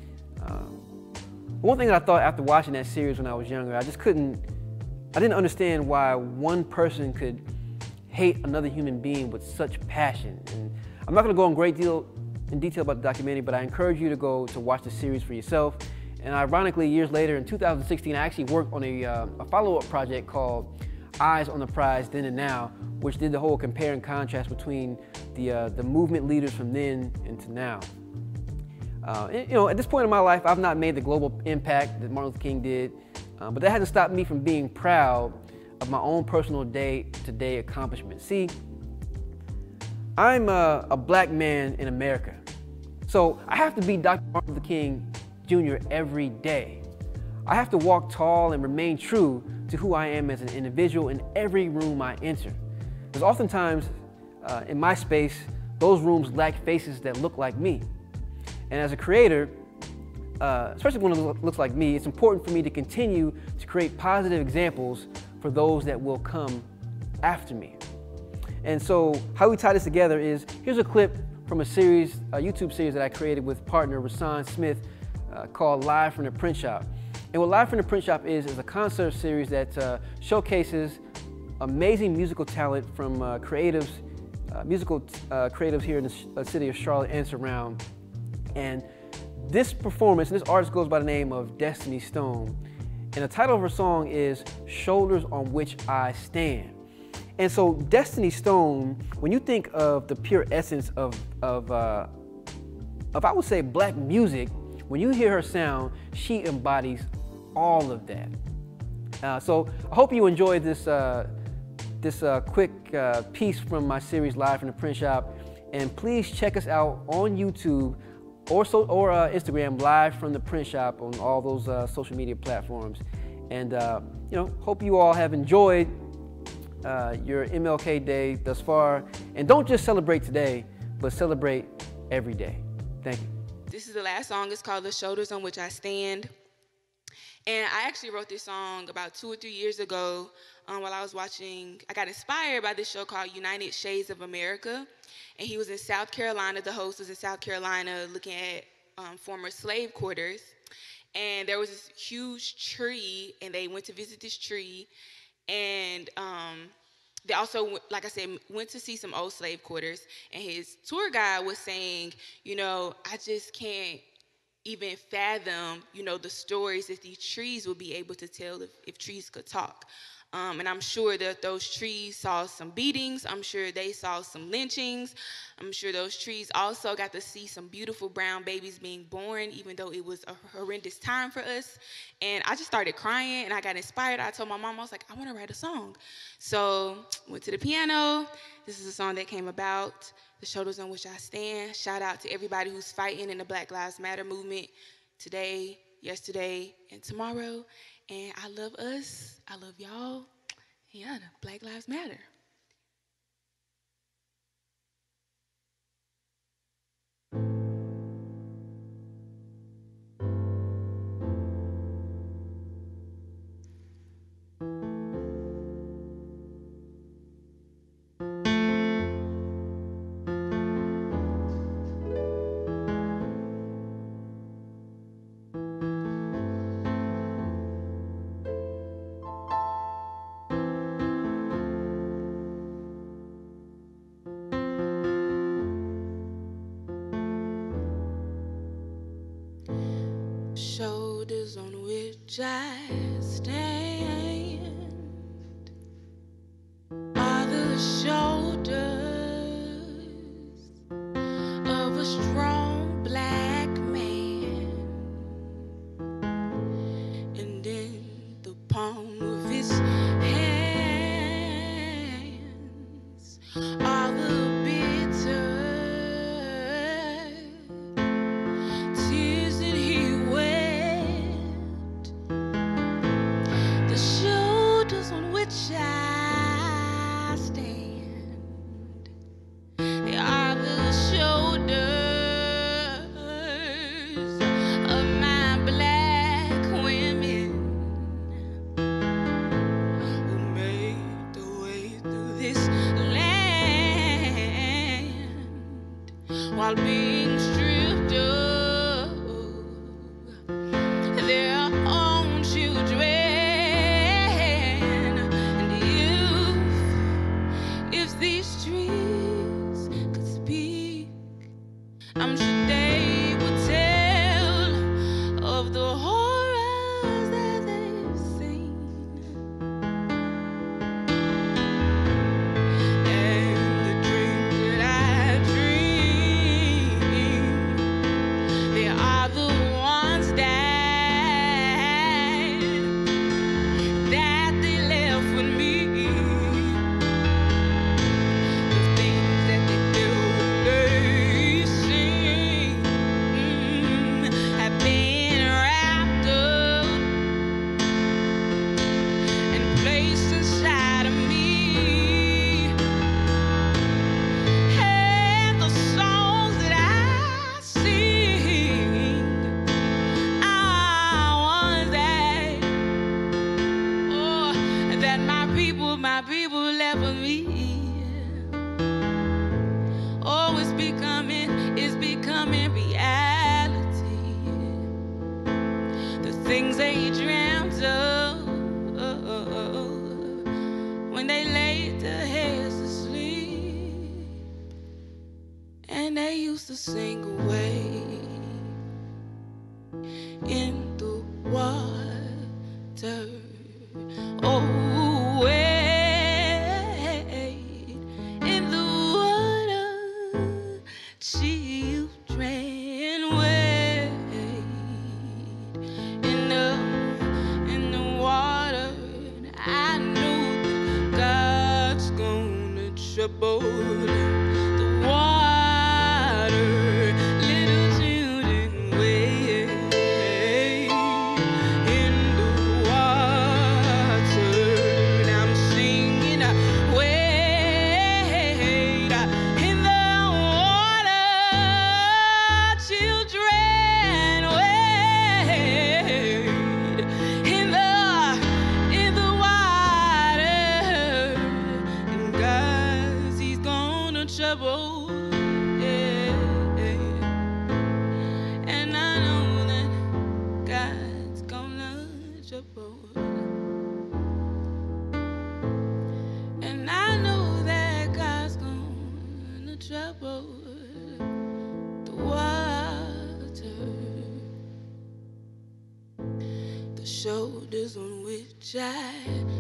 One thing that I thought after watching that series when I was younger, I didn't understand why one person could hate another human being with such passion. And I'm not gonna go in detail about the documentary, but I encourage you to go to watch the series for yourself. And ironically, years later, in 2016, I actually worked on a follow-up project called Eyes on the Prize Then and Now, which did the whole compare and contrast between the movement leaders from then and to now. You know, at this point in my life, I've not made the global impact that Martin Luther King did, but that hasn't stopped me from being proud of my own personal day-to-day accomplishments. See, I'm a Black man in America, so I have to be Dr. Martin Luther King Jr. every day. I have to walk tall and remain true to who I am as an individual in every room I enter. Because oftentimes, in my space, those rooms lack faces that look like me. And as a creator, especially when it looks like me, it's important for me to continue to create positive examples for those that will come after me. And so how we tie this together is, here's a clip from a YouTube series that I created with partner Rasan Smith called Live from the Print Shop. And what Live from the Print Shop is a concert series that showcases amazing musical talent from musical creatives here in the city of Charlotte and surround. And this performance, this artist goes by the name of Destiny Stone. And the title of her song is Shoulders on Which I Stand. And so Destiny Stone, when you think of the pure essence of I would say black music, when you hear her sound, she embodies all of that. So I hope you enjoyed this quick piece from my series Live from the Print Shop. And please check us out on YouTube or Instagram, Live from the Print Shop, on all those social media platforms. And hope you all have enjoyed your MLK Day thus far. And don't just celebrate today, but celebrate every day. Thank you. This is the last song. It's called The Shoulders on Which I Stand. And I actually wrote this song about 2 or 3 years ago while I was watching. I got inspired by this show called United Shades of America. And he was in South Carolina. The host was in South Carolina looking at former slave quarters. And there was this huge tree, and they went to visit this tree. And they also, like I said, went to see some old slave quarters. And his tour guide was saying, I just can't even fathom, the stories that these trees would be able to tell if trees could talk. And I'm sure that those trees saw some beatings. I'm sure they saw some lynchings. I'm sure those trees also got to see some beautiful brown babies being born, even though it was a horrendous time for us. And I just started crying, and I got inspired. I told my mom, I was like, I want to write a song. So went to the piano. This is a song that came about, The Shoulders on Which I Stand. Shout out to everybody who's fighting in the Black Lives Matter movement today, yesterday, and tomorrow. And I love us. I love y'all. Yeah, the Black Lives Matter. Shoulders on which I stand are the shoulders of a strong black man, and in the palm of his hands are the bitter tears that he wept. The shoulders on which I stand, they are the shoulders of my black women who made the way through this land while being stripped of their own children. And if these trees could speak, I'm sure they would tell of the horrors that they've seen and the dreams that I dream. They are the ones that they left with me. The things that they feel, they see. he dreamt of when they laid their heads to sleep, and they used to sing away in the water. Oh, wait, in the water, children wade in the water. I know God's gonna trouble the water. Little children wade in the water. And I'm singing, wade in the water, children wade in the water. And guys, he's gonna trouble. And I know that God's gonna trouble. And I know that God's gonna trouble the water. The shoulders on which I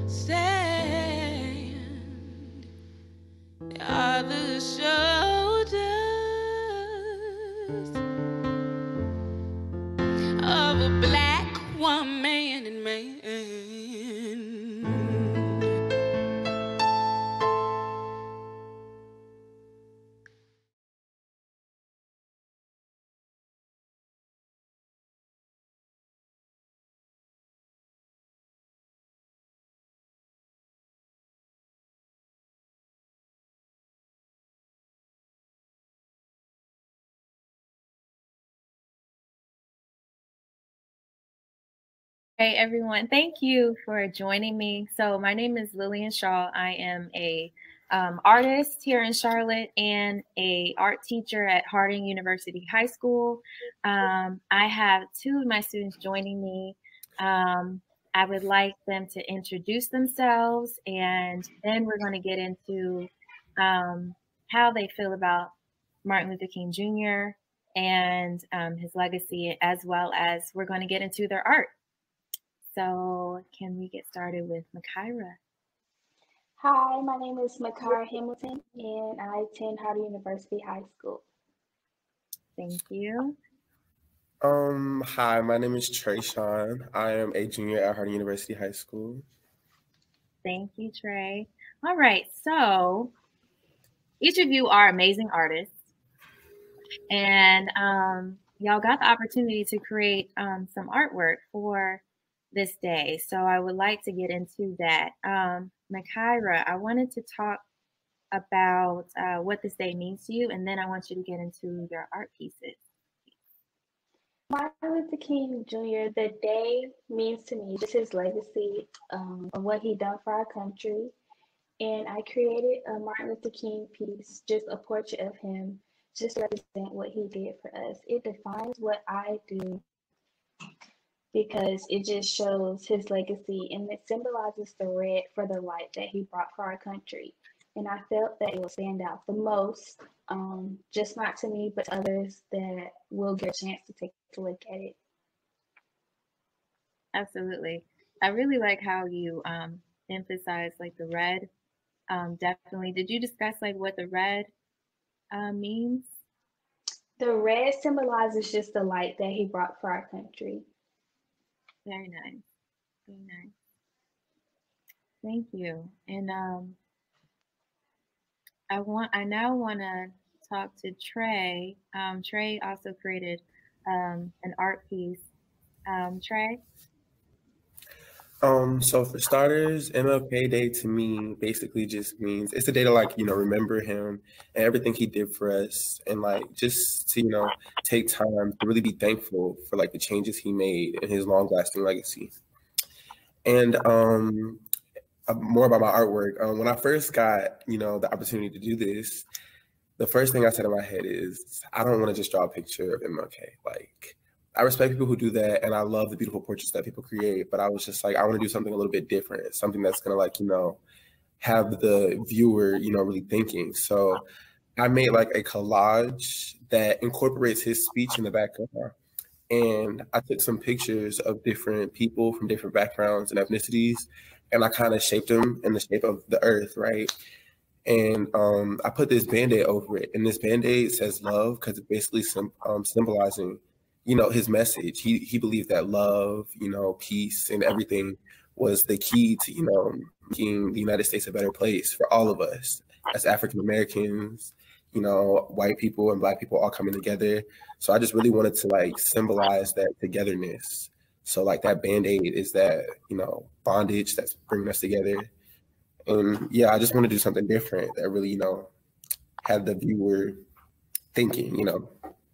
stand are the shoulders of a black woman and man. Hey everyone, thank you for joining me. So my name is Lillian Shaw. I am a artist here in Charlotte and a art teacher at Harding University High School. I have two of my students joining me. I would like them to introduce themselves, and then we're going to get into how they feel about Martin Luther King Jr. and his legacy, as well as we're going to get into their art. So can we get started with Makira? Hi, my name is Makira Hamilton, and I attend Harding University High School. Thank you. Hi, my name is Trey Sean. I am a junior at Harding University High School. Thank you, Trey. All right, so each of you are amazing artists, and y'all got the opportunity to create some artwork for this day. So I would like to get into that. Makira, I wanted to talk about what this day means to you, and then I want you to get into your art pieces. Martin Luther King Jr., the day means to me just his legacy of what he done for our country. And I created a Martin Luther King piece, just a portrait of him, just to represent what he did for us. It defines what I do because it just shows his legacy, and it symbolizes the red for the light that he brought for our country. And I felt that it would stand out the most, just not to me, but to others that will get a chance to take a look at it. Absolutely. I really like how you emphasize like the red. Definitely. Did you discuss like what the red means? The red symbolizes just the light that he brought for our country. Very nice. Very nice. Thank you. And I now want to talk to Trey. Trey also created an art piece. Trey? So for starters, MLK Day to me basically just means it's a day to like, remember him and everything he did for us, and like just to, take time to really be thankful for like the changes he made and his long lasting legacy. And more about my artwork. When I first got, the opportunity to do this, the first thing I said in my head is, I don't want to just draw a picture of MLK. Like, I respect people who do that, and I love the beautiful portraits that people create. But I was just like, I want to do something a little bit different, something that's gonna like, you know, have the viewer, you know, really thinking. So I made like a collage that incorporates his speech in the background. And I took some pictures of different people from different backgrounds and ethnicities, and I kind of shaped them in the shape of the earth, right? And I put this Band-Aid over it, and this Band-Aid says love because it's basically symbolizing, you know, his message. He believed that love, you know, peace and everything was the key to, you know, making the United States a better place for all of us as African Americans, you know, white people and Black people all coming together. So I just really wanted to like symbolize that togetherness. So like that Band-Aid is that, you know, bondage that's bringing us together. And yeah, I just want to do something different that really, you know, had the viewer thinking, you know.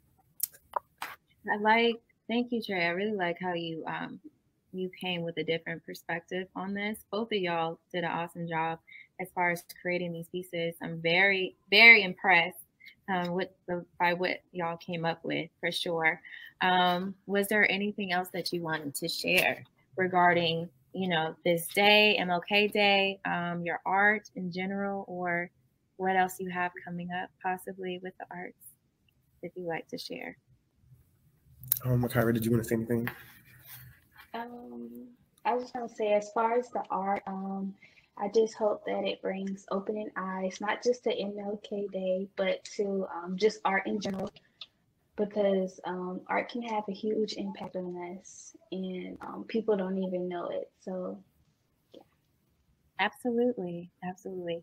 Thank you, Trey. I really like how you came with a different perspective on this. Both of y'all did an awesome job as far as creating these pieces. I'm very, very impressed by what y'all came up with, for sure. Was there anything else that you wanted to share regarding, you know, this day, MLK Day, your art in general, or what else you have coming up possibly with the arts that you'd like to share? Kyra, did you want to say anything? I was just gonna say, as far as the art, I just hope that it brings opening eyes, not just to MLK Day, but to just art in general, because art can have a huge impact on us, and people don't even know it. So, yeah. Absolutely, absolutely.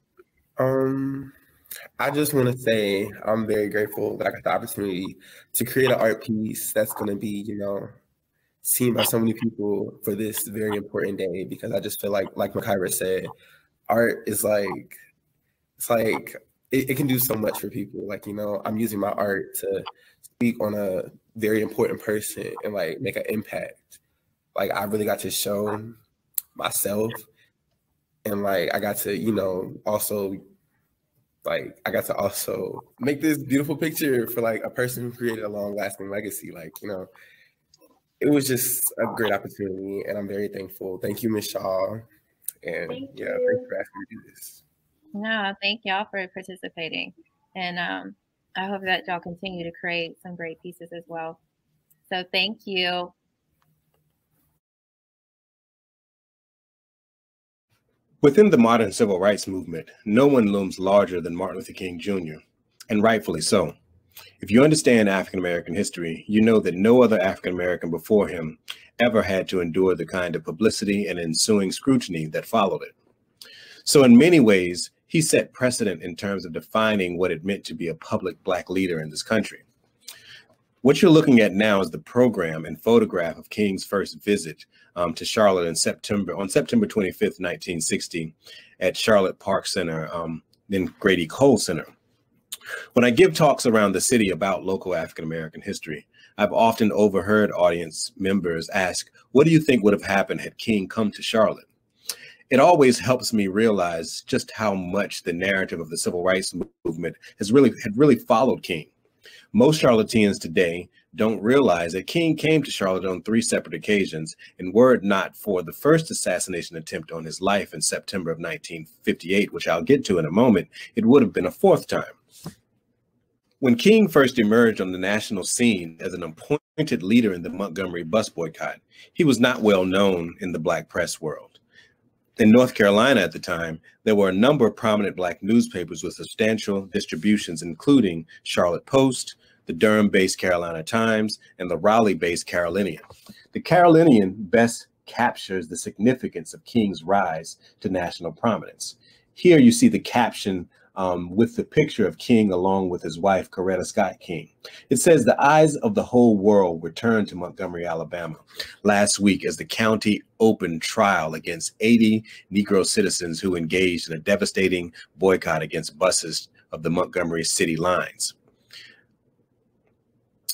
I just want to say I'm very grateful that I got the opportunity to create an art piece that's going to be, you know, seen by so many people for this very important day, because I just feel like Kyra said, art is like, it's like, it can do so much for people. Like, you know, I'm using my art to speak on a very important person and like make an impact. Like I really got to show myself, and like I got to, you know, also like I got to also make this beautiful picture for like a person who created a long lasting legacy. Like, you know, it was just a great opportunity, and I'm very thankful. Thank you, Ms. Shaw. And Thank yeah, you. thanks for asking me to do this. No, thank y'all for participating. And I hope that y'all continue to create some great pieces as well. So thank you. Within the modern civil rights movement, no one looms larger than Martin Luther King Jr., and rightfully so. If you understand African American history, you know that no other African American before him ever had to endure the kind of publicity and ensuing scrutiny that followed it. So in many ways, he set precedent in terms of defining what it meant to be a public Black leader in this country. What you're looking at now is the program and photograph of King's first visit to Charlotte on September 25th, 1960 at Charlotte Park Center, then Grady Cole Center. When I give talks around the city about local African American history, I've often overheard audience members ask, what do you think would have happened had King come to Charlotte? It always helps me realize just how much the narrative of the civil rights movement had really followed King. Most Charlotteans today don't realize that King came to Charlotte on 3 separate occasions, and were it not for the first assassination attempt on his life in September of 1958, which I'll get to in a moment, it would have been a 4th time. When King first emerged on the national scene as an appointed leader in the Montgomery bus boycott, he was not well known in the Black press world. In North Carolina at the time, there were a number of prominent Black newspapers with substantial distributions, including Charlotte Post, the Durham-based Carolina Times, and the Raleigh-based Carolinian. The Carolinian best captures the significance of King's rise to national prominence. Here you see the caption with the picture of King along with his wife, Coretta Scott King. It says, the eyes of the whole world were turned to Montgomery, Alabama last week as the county opened trial against 80 Negro citizens who engaged in a devastating boycott against buses of the Montgomery city lines.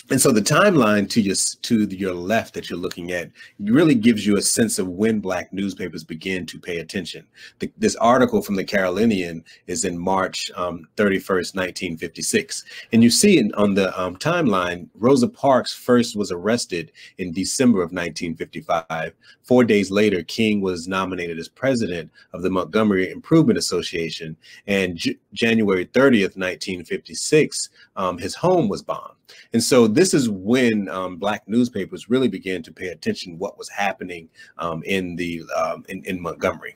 And so the timeline to your left that you're looking at really gives you a sense of when Black newspapers began to pay attention. This article from the Carolinian is in March 31st, 1956. And you see on the timeline, Rosa Parks first was arrested in December of 1955. 4 days later, King was nominated as president of the Montgomery Improvement Association. And January 30th, 1956, his home was bombed. And so this is when Black newspapers really began to pay attention to what was happening in Montgomery.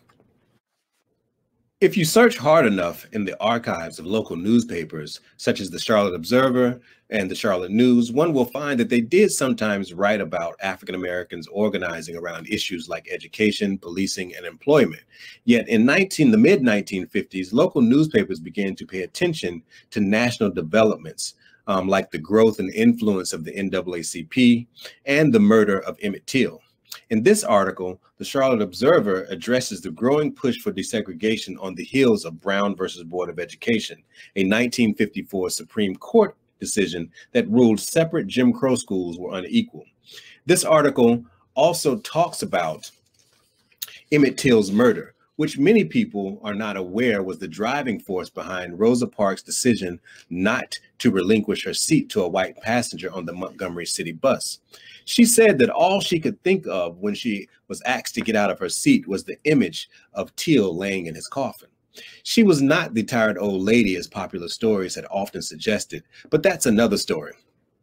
If you search hard enough in the archives of local newspapers, such as the Charlotte Observer and the Charlotte News, one will find that they did sometimes write about African Americans organizing around issues like education, policing, and employment. Yet in the mid-1950s, local newspapers began to pay attention to national developments, like the growth and influence of the NAACP and the murder of Emmett Till. In this article, the Charlotte Observer addresses the growing push for desegregation on the heels of Brown versus Board of Education, a 1954 Supreme Court decision that ruled separate Jim Crow schools were unequal. This article also talks about Emmett Till's murder, which many people are not aware was the driving force behind Rosa Parks' decision not to relinquish her seat to a white passenger on the Montgomery City bus. She said that all she could think of when she was asked to get out of her seat was the image of Till laying in his coffin. She was not the tired old lady as popular stories had often suggested, but that's another story.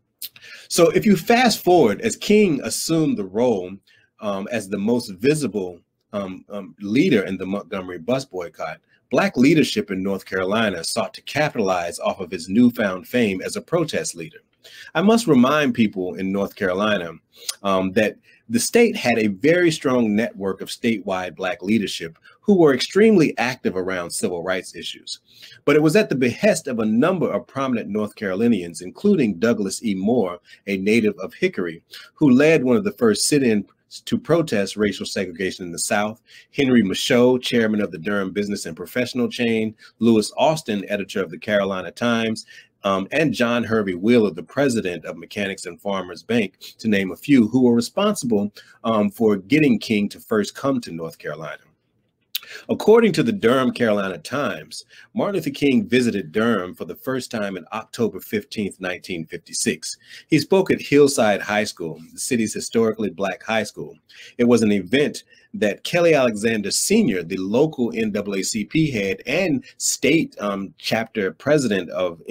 So if you fast forward, as King assumed the role as the most visible leader in the Montgomery bus boycott, Black leadership in North Carolina sought to capitalize off of his newfound fame as a protest leader. I must remind people in North Carolina that the state had a very strong network of statewide Black leadership who were extremely active around civil rights issues. But it was at the behest of a number of prominent North Carolinians, including Douglas E. Moore, a native of Hickory, who led one of the first sit-in to protest racial segregation in the South, Henry Michaud, chairman of the Durham Business and Professional Chain, Lewis Austin, editor of the Carolina Times, and John Hervey Wheeler, the president of Mechanics and Farmers Bank, to name a few, who were responsible for getting King to first come to North Carolina. According to the Durham Carolina Times, Martin Luther King visited Durham for the first time on October 15, 1956. He spoke at Hillside High School, the city's historically Black high school. It was an event that Kelly Alexander Sr., the local NAACP head and state chapter president of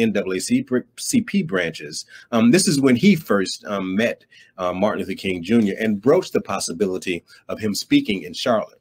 NAACP branches, this is when he first met Martin Luther King Jr. and broached the possibility of him speaking in Charlotte.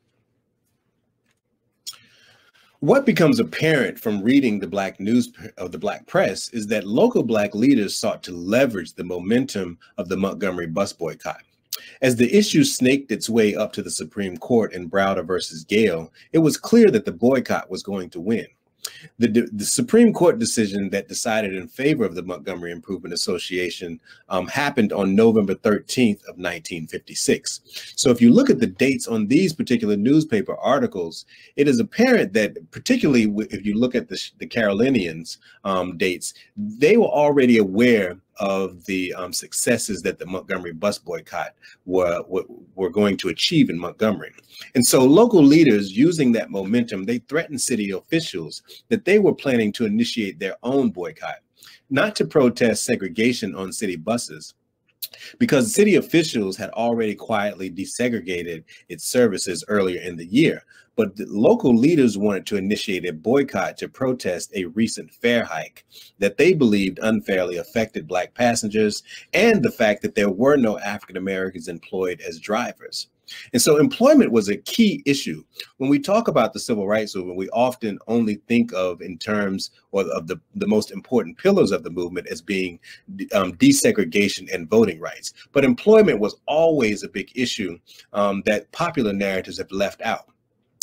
What becomes apparent from reading the Black news of the Black press is that local Black leaders sought to leverage the momentum of the Montgomery bus boycott. As the issue snaked its way up to the Supreme Court in Browder versus Gale, it was clear that the boycott was going to win. The Supreme Court decision that decided in favor of the Montgomery Improvement Association happened on November 13th of 1956. So if you look at the dates on these particular newspaper articles, it is apparent that particularly if you look at the Carolinians dates, they were already aware of the successes that the Montgomery bus boycott were going to achieve in Montgomery. And so local leaders using that momentum, they threatened city officials that they were planning to initiate their own boycott, not to protest segregation on city buses, because city officials had already quietly desegregated its services earlier in the year. But the local leaders wanted to initiate a boycott to protest a recent fare hike that they believed unfairly affected Black passengers and the fact that there were no African Americans employed as drivers. And so employment was a key issue. When we talk about the civil rights movement, we often only think of in terms of the most important pillars of the movement as being desegregation and voting rights. But employment was always a big issue that popular narratives have left out.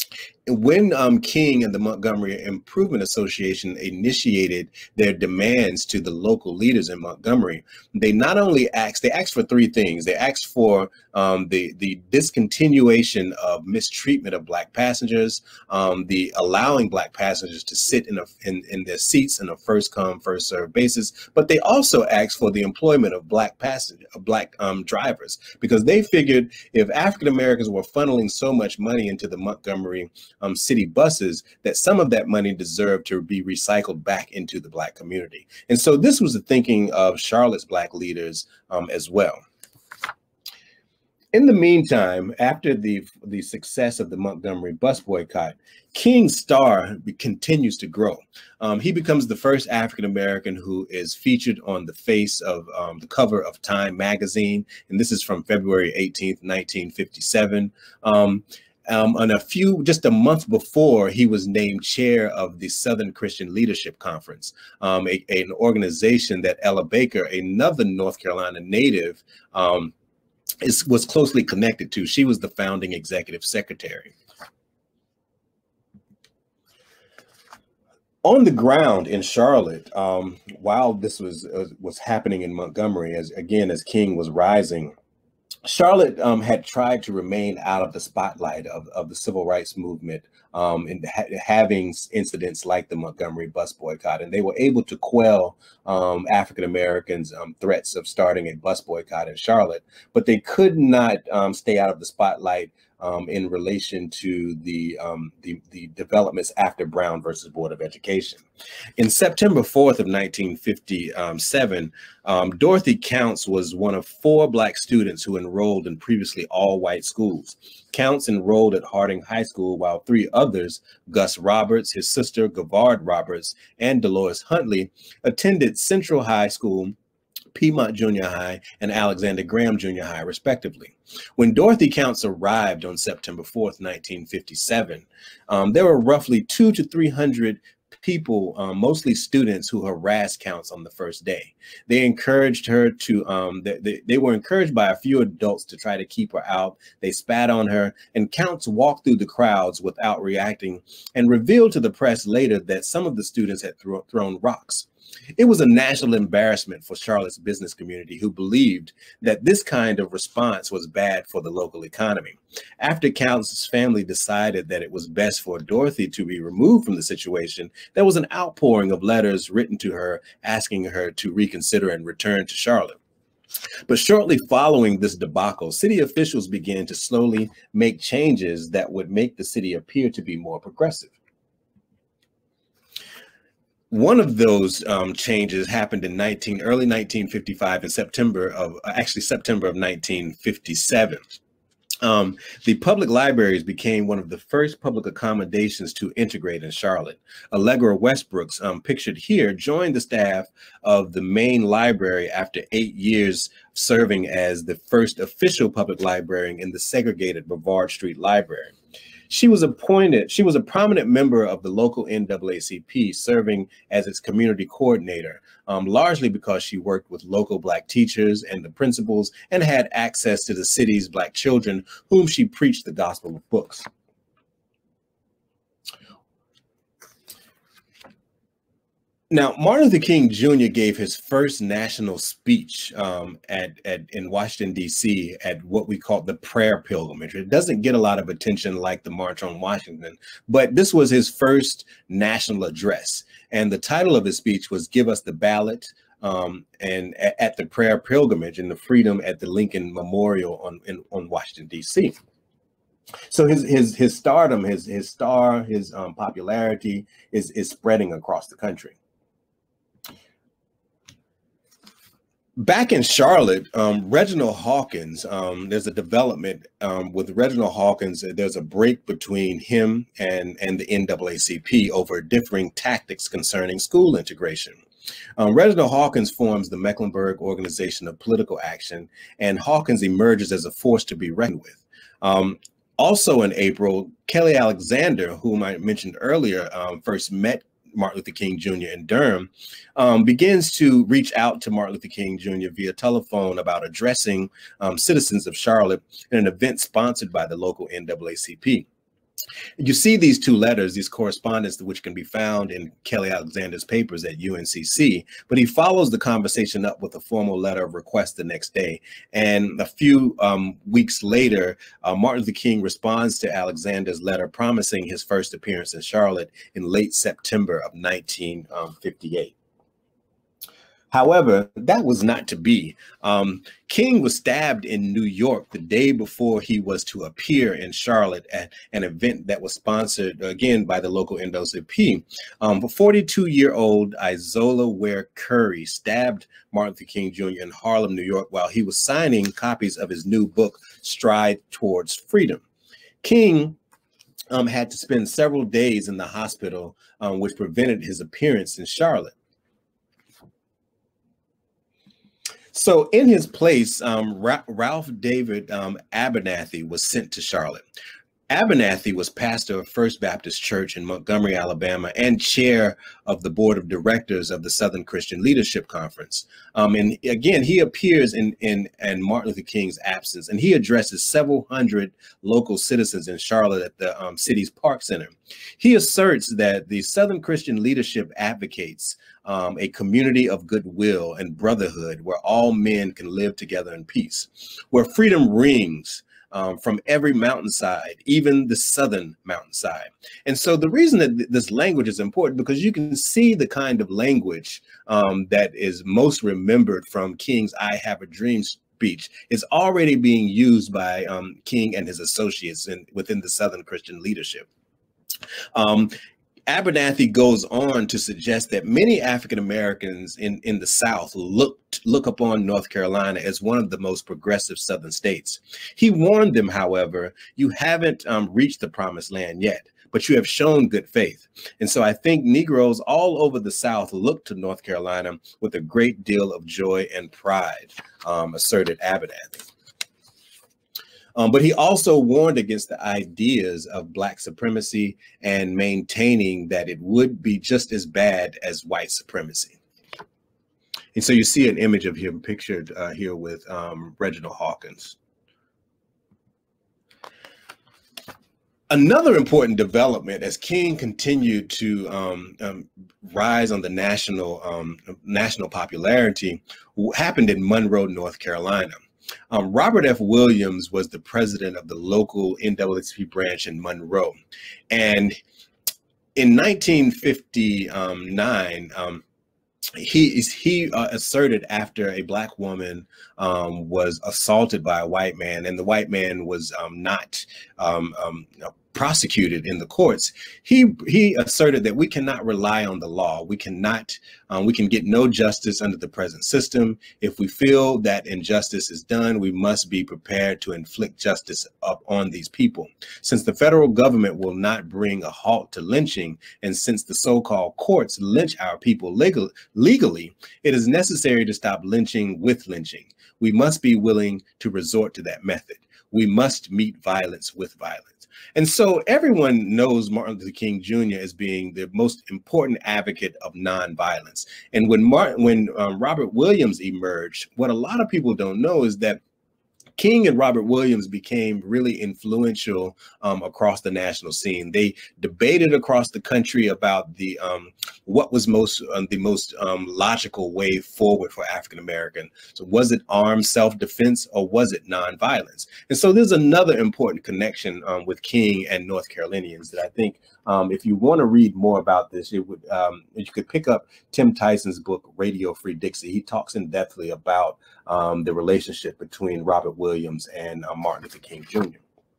when King and the Montgomery Improvement Association initiated their demands to the local leaders in Montgomery, they not only asked, they asked for three things. They asked for the discontinuation of mistreatment of Black passengers, the allowing Black passengers to sit in their seats in a first come, first served basis, but they also asked for the employment of Black drivers, because they figured if African Americans were funneling so much money into the Montgomery city buses, that some of that money deserved to be recycled back into the Black community. And so this was the thinking of Charlotte's Black leaders as well. In the meantime, after the success of the Montgomery bus boycott, King's star continues to grow. He becomes the first African-American who is featured on the face of the cover of Time magazine, and this is from February 18th, 1957. And just a month before, he was named chair of the Southern Christian Leadership Conference, an organization that Ella Baker, another North Carolina native, was closely connected to. She was the founding executive secretary. On the ground in Charlotte, while this was happening in Montgomery, as King was rising, Charlotte had tried to remain out of the spotlight of the civil rights movement, and having incidents like the Montgomery bus boycott, and they were able to quell African Americans' threats of starting a bus boycott in Charlotte, but they could not stay out of the spotlight in relation to the developments after Brown versus Board of Education. In September 4th of 1957, Dorothy Counts was one of 4 Black students who enrolled in previously all-white schools. Counts enrolled at Harding High School, while 3 others, Gus Roberts, his sister Gavard Roberts, and Dolores Huntley, attended Central High School, Piedmont Junior High, and Alexander Graham Junior High, respectively. When Dorothy Counts arrived on September 4th, 1957, there were roughly 200 to 300 people, mostly students, who harassed Counts on the first day. They encouraged her to, they were encouraged by a few adults to try to keep her out. They spat on her, and Counts walked through the crowds without reacting and revealed to the press later that some of the students had thrown rocks. It was a national embarrassment for Charlotte's business community, who believed that this kind of response was bad for the local economy. After Counts' family decided that it was best for Dorothy to be removed from the situation, there was an outpouring of letters written to her asking her to reconsider and return to Charlotte. But shortly following this debacle, city officials began to slowly make changes that would make the city appear to be more progressive. One of those changes happened in early 1955, in September of 1957. The public libraries became one of the first public accommodations to integrate in Charlotte. Allegra Westbrooks, pictured here, joined the staff of the main library after 8 years serving as the first official public librarian in the segregated Brevard Street Library. She was a prominent member of the local NAACP, serving as its community coordinator, largely because she worked with local Black teachers and the principals and had access to the city's Black children, whom she preached the gospel of books. Now, Martin Luther King Jr. gave his first national speech in Washington, D.C. at what we call the prayer pilgrimage. It doesn't get a lot of attention like the March on Washington, but this was his first national address. And the title of his speech was "Give Us the Ballot," and at the prayer pilgrimage, and the freedom at the Lincoln Memorial on Washington, D.C. So his stardom, his star, his popularity is spreading across the country. Back in Charlotte, Reginald Hawkins, there's a development with Reginald Hawkins. There's a break between him and the NAACP over differing tactics concerning school integration. Reginald Hawkins forms the Mecklenburg Organization of Political Action, and Hawkins emerges as a force to be reckoned with. Also in April, Kelly Alexander, whom I mentioned earlier, first met Martin Luther King Jr. in Durham, begins to reach out to Martin Luther King Jr. via telephone about addressing citizens of Charlotte in an event sponsored by the local NAACP. You see these two letters, these correspondence, which can be found in Kelly Alexander's papers at UNCC, but he follows the conversation up with a formal letter of request the next day. And a few weeks later, Martin Luther King responds to Alexander's letter, promising his first appearance in Charlotte in late September of 1958. However, that was not to be. King was stabbed in New York the day before he was to appear in Charlotte at an event that was sponsored again by the local NAACP. 42-year-old Isola Ware Curry stabbed Martin Luther King Jr. in Harlem, New York, while he was signing copies of his new book, Stride Towards Freedom. King had to spend several days in the hospital, which prevented his appearance in Charlotte. So in his place, Ralph David Abernathy was sent to Charlotte. Abernathy was pastor of First Baptist Church in Montgomery, Alabama, and chair of the board of directors of the Southern Christian Leadership Conference. And again, he appears in Martin Luther King's absence, and he addresses several hundred local citizens in Charlotte at the city's Park Center. He asserts that the Southern Christian leadership advocates a community of goodwill and brotherhood where all men can live together in peace, where freedom rings from every mountainside, even the southern mountainside. And so the reason that this language is important, because you can see the kind of language that is most remembered from King's I Have a Dream speech is already being used by King and his associates within the Southern Christian leadership. Abernathy goes on to suggest that many African Americans in the South look upon North Carolina as one of the most progressive Southern states. He warned them, however, you haven't reached the promised land yet, but you have shown good faith. And so I think Negroes all over the South look to North Carolina with a great deal of joy and pride, asserted Abernathy. But he also warned against the ideas of Black supremacy and maintaining that it would be just as bad as white supremacy. And so you see an image of him pictured here with Reginald Hawkins. Another important development as King continued to rise on the national popularity happened in Monroe, North Carolina. Robert F. Williams was the president of the local NAACP branch in Monroe. And in 1959, he asserted after a Black woman was assaulted by a white man, and the white man was not prosecuted in the courts, he asserted that we cannot rely on the law. We can get no justice under the present system. If we feel that injustice is done, we must be prepared to inflict justice up on these people. Since the federal government will not bring a halt to lynching, and since the so-called courts lynch our people legally, it is necessary to stop lynching with lynching. We must be willing to resort to that method. We must meet violence with violence. And so everyone knows Martin Luther King Jr. as being the most important advocate of nonviolence. And when Robert Williams emerged, what a lot of people don't know is that King and Robert Williams became really influential across the national scene. They debated across the country about the what was the most logical way forward for African American. So was it armed self-defense or was it nonviolence? And so there's another important connection with King and North Carolinians that I think if you want to read more about this, you could pick up Tim Tyson's book, Radio Free Dixie. He talks in depthly about the relationship between Robert Williams and Martin Luther King Jr.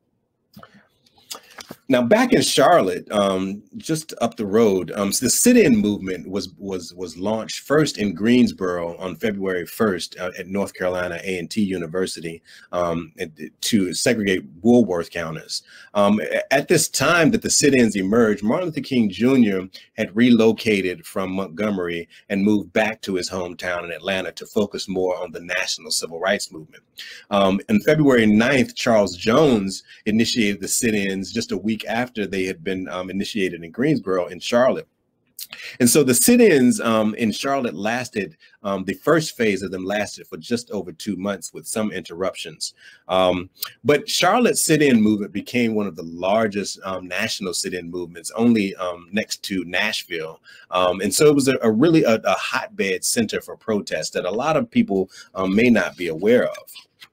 Now, back in Charlotte, just up the road, the sit-in movement was launched first in Greensboro on February 1st at North Carolina A&T University to segregate Woolworth counters. At this time that the sit-ins emerged, Martin Luther King Jr. had relocated from Montgomery and moved back to his hometown in Atlanta to focus more on the national civil rights movement. On February 9th, Charles Jones initiated the sit-ins just a week after they had been initiated in Greensboro in Charlotte. And so the sit-ins in Charlotte lasted, the first phase of them lasted for just over 2 months with some interruptions. But Charlotte's sit-in movement became one of the largest national sit-in movements, only next to Nashville. And so it was a really a hotbed center for protest that a lot of people may not be aware of.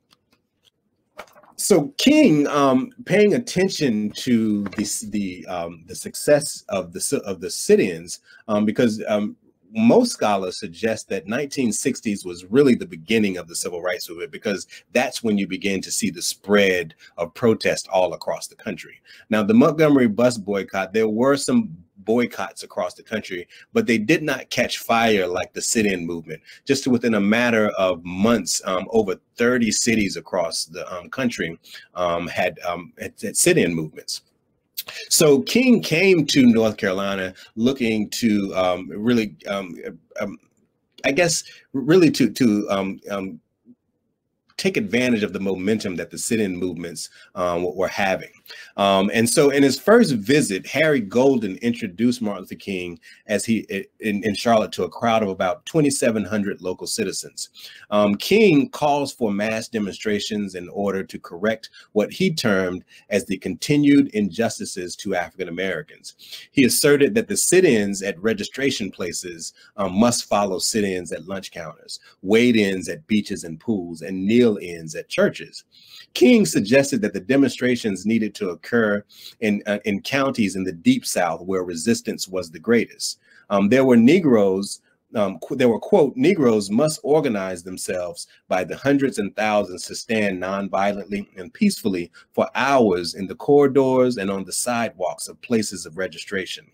So King, paying attention to the success of the sit-ins, because most scholars suggest that 1960s was really the beginning of the civil rights movement, because that's when you begin to see the spread of protest all across the country. Now, the Montgomery bus boycott, there were some boycotts across the country, but they did not catch fire like the sit-in movement. Just within a matter of months, over 30 cities across the country had sit-in movements. So King came to North Carolina looking to really, I guess, really to take advantage of the momentum that the sit-in movements were having. And so in his first visit, Harry Golden introduced Martin Luther King as in Charlotte to a crowd of about 2,700 local citizens. King calls for mass demonstrations in order to correct what he termed as the continued injustices to African Americans. He asserted that the sit-ins at registration places must follow sit-ins at lunch counters, wade-ins at beaches and pools, and kneel-ins at churches. King suggested that the demonstrations needed to occur in counties in the Deep South where resistance was the greatest. There were Negroes, quote, Negroes must organize themselves by the hundreds and thousands to stand nonviolently and peacefully for hours in the corridors and on the sidewalks of places of registration.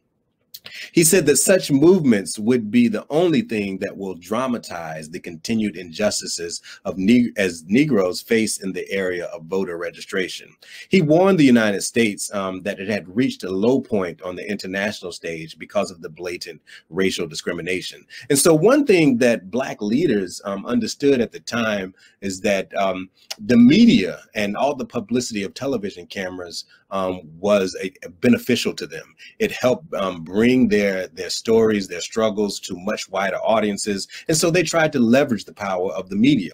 He said that such movements would be the only thing that will dramatize the continued injustices as Negroes face in the area of voter registration. He warned the United States that it had reached a low point on the international stage because of the blatant racial discrimination. And so one thing that Black leaders understood at the time is that the media and all the publicity of television cameras was beneficial to them. It helped bring their stories, their struggles to much wider audiences. And so they tried to leverage the power of the media.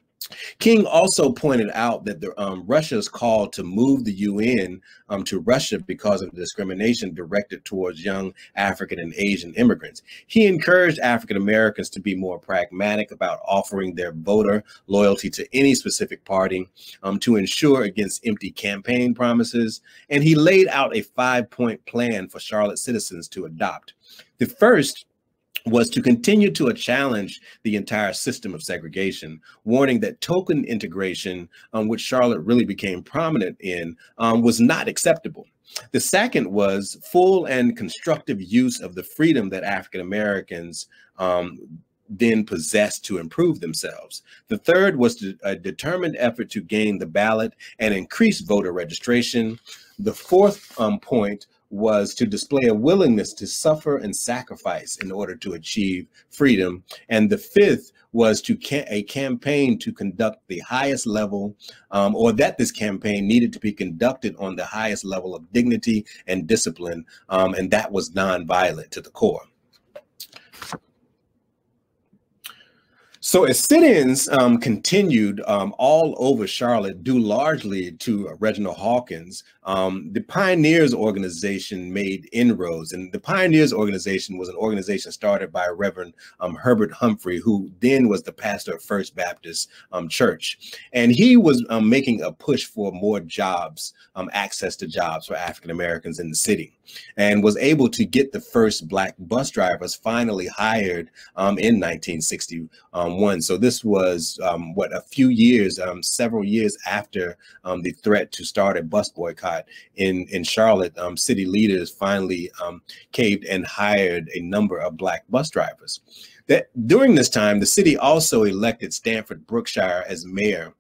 King also pointed out that Russia's call to move the UN to Russia because of the discrimination directed towards young African and Asian immigrants. He encouraged African Americans to be more pragmatic about offering their voter loyalty to any specific party to ensure against empty campaign promises. And he laid out a 5-point plan for Charlotte citizens to adopt. The first was to continue to challenge the entire system of segregation, warning that token integration, which Charlotte really became prominent in, was not acceptable. The second was full and constructive use of the freedom that African Americans then possessed to improve themselves. The third was a determined effort to gain the ballot and increase voter registration. The fourth point was to display a willingness to suffer and sacrifice in order to achieve freedom. And the fifth was a campaign to conduct the highest level, or that this campaign needed to be conducted on the highest level of dignity and discipline, and that was nonviolent to the core. So as sit-ins continued all over Charlotte, due largely to Reginald Hawkins, the Pioneers organization made inroads. And the Pioneers organization was an organization started by Reverend Herbert Humphrey, who then was the pastor of First Baptist Church. And he was making a push for more jobs, access to jobs for African Americans in the city, and was able to get the first Black bus drivers finally hired in 1961. So this was a few years, several years after the threat to start a bus boycott in Charlotte. City leaders finally caved and hired a number of Black bus drivers. During this time, the city also elected Stanford Brookshire as mayor.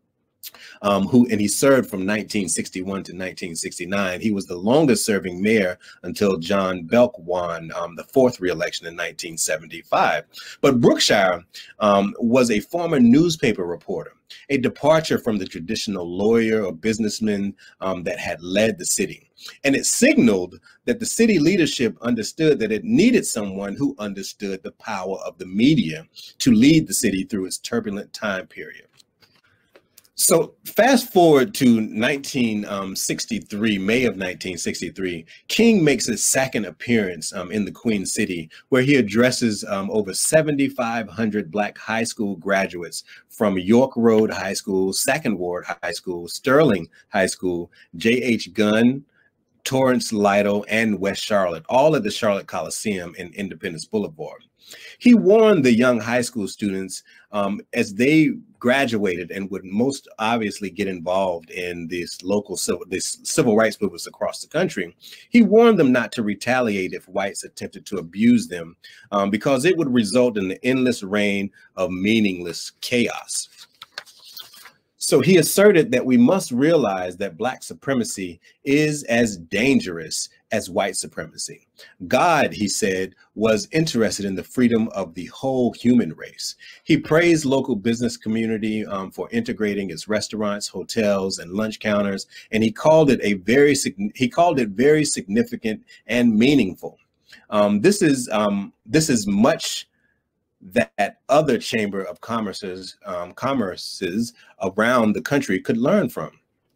and he served from 1961 to 1969. He was the longest serving mayor until John Belk won the fourth reelection in 1975. But Brookshire was a former newspaper reporter, a departure from the traditional lawyer or businessman that had led the city. And it signaled that the city leadership understood that it needed someone who understood the power of the media to lead the city through its turbulent time period. So fast forward to 1963, May of 1963, King makes his second appearance in the Queen City, where he addresses over 7,500 Black high school graduates from York Road High School, Second Ward High School, Sterling High School, J.H. Gunn, Torrance Lytle, and West Charlotte, all at the Charlotte Coliseum in Independence Boulevard. He warned the young high school students as they graduated and would most obviously get involved in this civil rights movements across the country. He warned them not to retaliate if whites attempted to abuse them because it would result in the endless reign of meaningless chaos. So he asserted that we must realize that Black supremacy is as dangerous as white supremacy. God, he said, was interested in the freedom of the whole human race. He praised local business community for integrating its restaurants, hotels, and lunch counters, and he called it very significant and meaningful. This is much that other Chamber of Commerces around the country could learn from.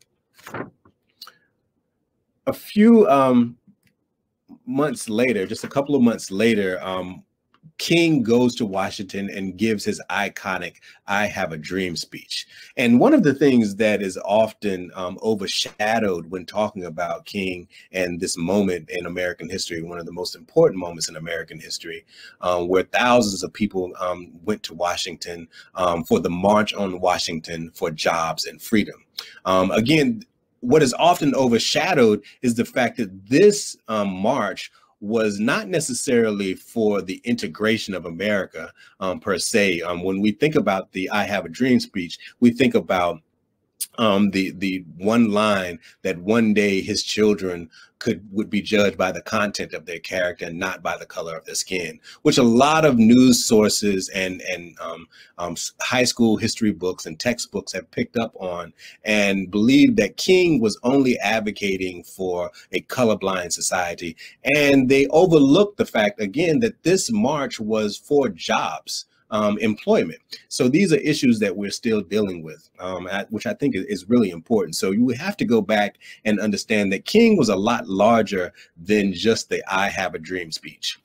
A few months later, just a couple of months later, King goes to Washington and gives his iconic "I Have a Dream" speech. And one of the things that is often overshadowed when talking about King and this moment in American history, one of the most important moments in American history, where thousands of people went to Washington for the March on Washington for Jobs and Freedom. Again, what is often overshadowed is the fact that this march was not necessarily for the integration of America per se. When we think about the "I Have a Dream" speech, we think about the one line that one day his children would be judged by the content of their character and not by the color of their skin, which a lot of news sources and high school history books and textbooks have picked up on and believe that King was only advocating for a colorblind society. And they overlooked the fact, again, that this march was for jobs. Employment. So these are issues that we're still dealing with, which I think is really important. So you have to go back and understand that King was a lot larger than just the "I Have a Dream" speech.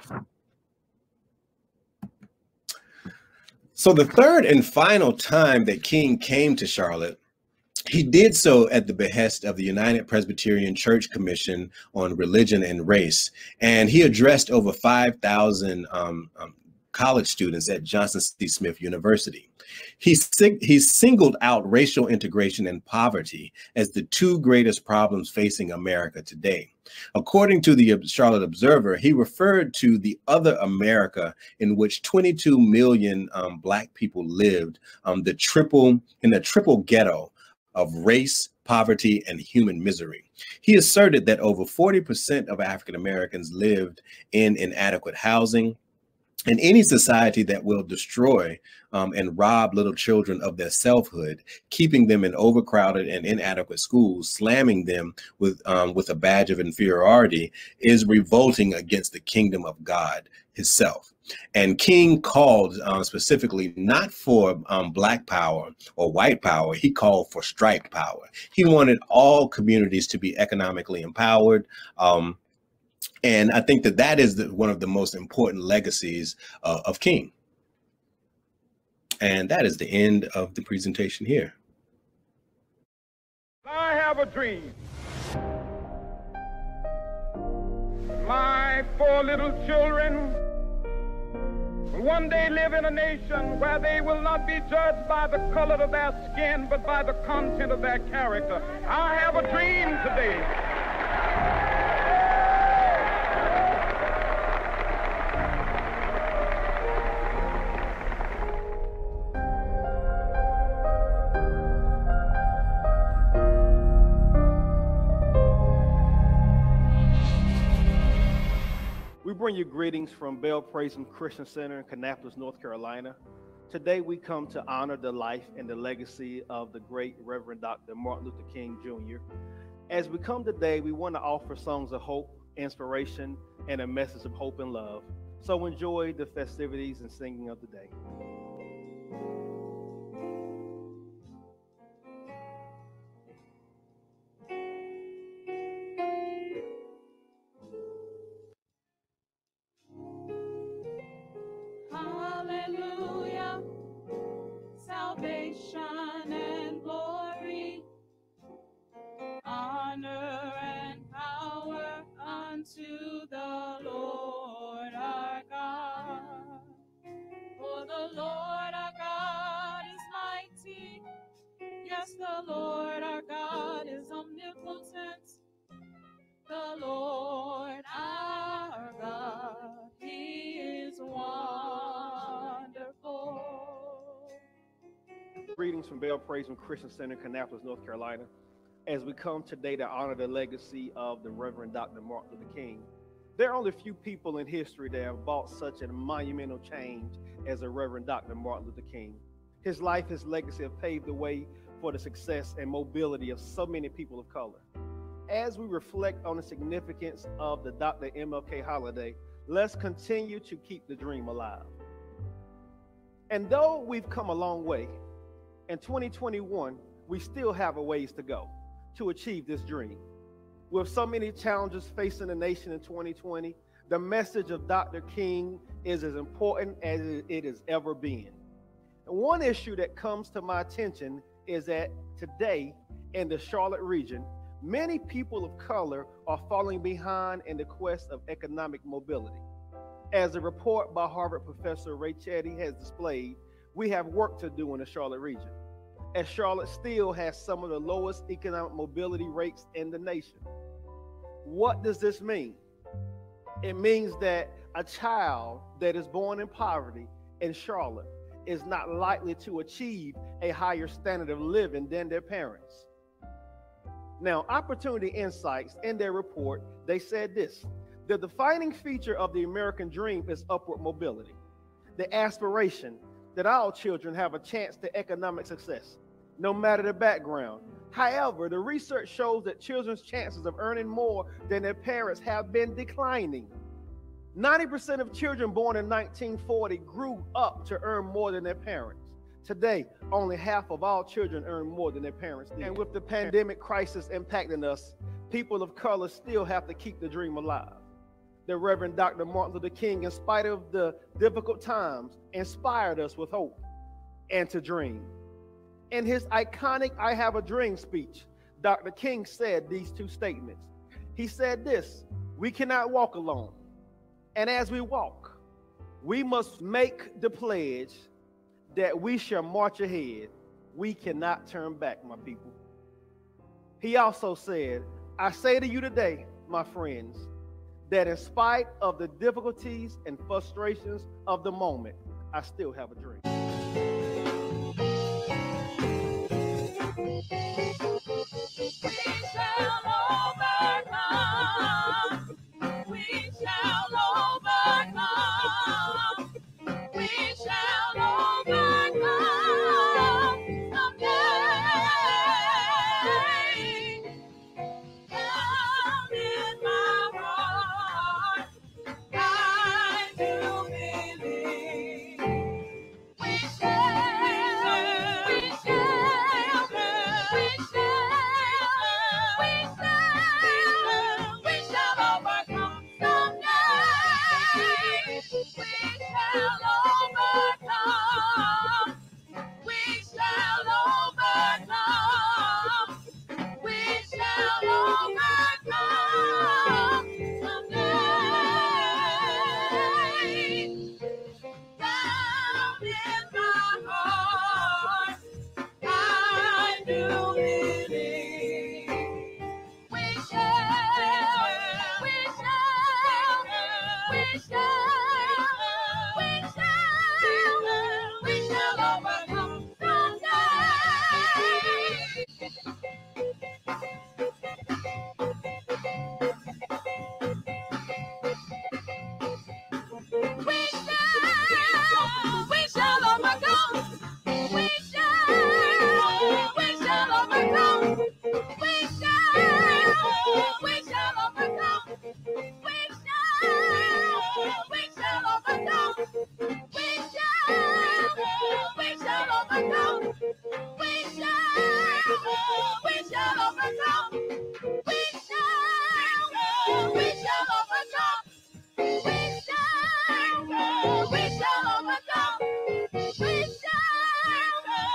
So the third and final time that King came to Charlotte, he did so at the behest of the United Presbyterian Church Commission on Religion and Race, and he addressed over 5,000 college students at Johnson C. Smith University. He singled out racial integration and poverty as the two greatest problems facing America today. According to the Charlotte Observer, he referred to the other America in which 22 million Black people lived, in the triple ghetto of race, poverty, and human misery. He asserted that over 40% of African Americans lived in inadequate housing, and any society that will destroy and rob little children of their selfhood, keeping them in overcrowded and inadequate schools, slamming them with a badge of inferiority, is revolting against the kingdom of God himself. And King called specifically not for Black power or white power, he called for striped power. He wanted all communities to be economically empowered. And I think that is one of the most important legacies of King. And that is the end of the presentation here. I have a dream. My 4 little children will one day live in a nation where they will not be judged by the color of their skin, but by the content of their character. I have a dream today. bring you greetings from Bell Praise Christian Center in Kannapolis, North Carolina. Today we come to honor the life and the legacy of the great Reverend Dr. Martin Luther King Jr. As we come today, we want to offer songs of hope, inspiration, and a message of hope and love. So enjoy the festivities and singing of the day. Hallelujah, salvation and glory, honor and power unto the Lord our God. For the Lord our God is mighty, yes, the Lord our God is omnipotent. The Lord our God, He is wonderful. Greetings from Bell Praise Christian Center in Kannapolis, North Carolina. As we come today to honor the legacy of the Reverend Dr. Martin Luther King, there are only a few people in history that have brought such a monumental change as the Reverend Dr. Martin Luther King. His life, his legacy have paved the way for the success and mobility of so many people of color. As we reflect on the significance of the Dr. MLK holiday, let's continue to keep the dream alive. And though we've come a long way, in 2021, we still have a ways to go to achieve this dream. With so many challenges facing the nation in 2020, the message of Dr. King is as important as it has ever been. And one issue that comes to my attention is that today in the Charlotte region, many people of color are falling behind in the quest of economic mobility. As a report by Harvard professor Ray Chetty has displayed, we have work to do in the Charlotte region, as Charlotte still has some of the lowest economic mobility rates in the nation. What does this mean? It means that a child that is born in poverty in Charlotte is not likely to achieve a higher standard of living than their parents. Now, Opportunity Insights, in their report, they said this: the defining feature of the American dream is upward mobility, the aspiration that all children have a chance to economic success, no matter the background. However, the research shows that children's chances of earning more than their parents have been declining. 90% of children born in 1940 grew up to earn more than their parents. Today, only half of all children earn more than their parents did. And with the pandemic crisis impacting us, people of color still have to keep the dream alive. The Reverend Dr. Martin Luther King, in spite of the difficult times, inspired us with hope and to dream. In his iconic I Have a Dream speech, Dr. King said these two statements. He said this: we cannot walk alone. And as we walk, we must make the pledge that we shall march ahead. We cannot turn back, my people. He also said, I say to you today, my friends, that in spite of the difficulties and frustrations of the moment, I still have a dream. We shall overcome. We shall overcome. We shall overcome someday. Down in my heart, I do believe. We shall, we shall, we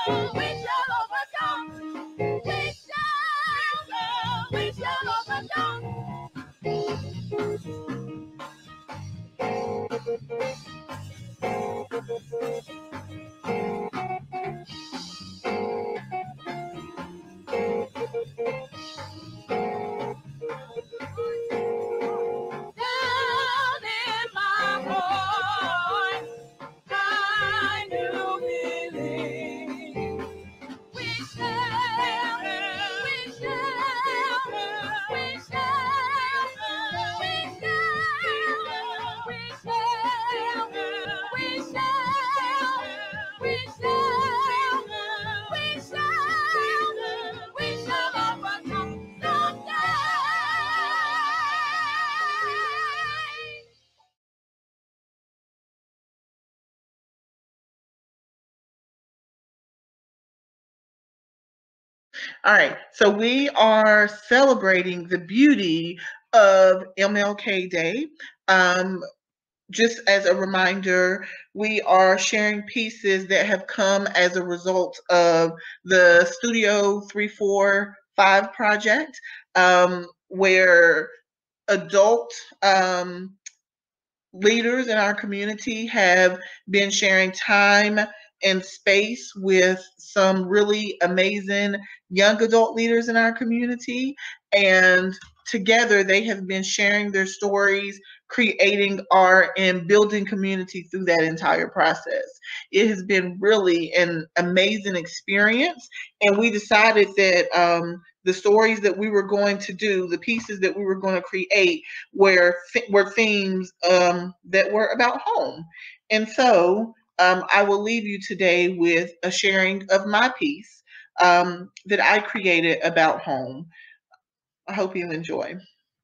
All right, so we are celebrating the beauty of MLK Day. Just as a reminder, we are sharing pieces that have come as a result of the Studio 345 project, where adult leaders in our community have been sharing time and space with some really amazing young adult leaders in our community. And together they have been sharing their stories, creating art, and building community through that entire process. It has been really an amazing experience. And we decided that the stories that we were going to do, the pieces that we were going to create, were themes that were about home. And so I will leave you today with a sharing of my piece that I created about home. I hope you enjoy.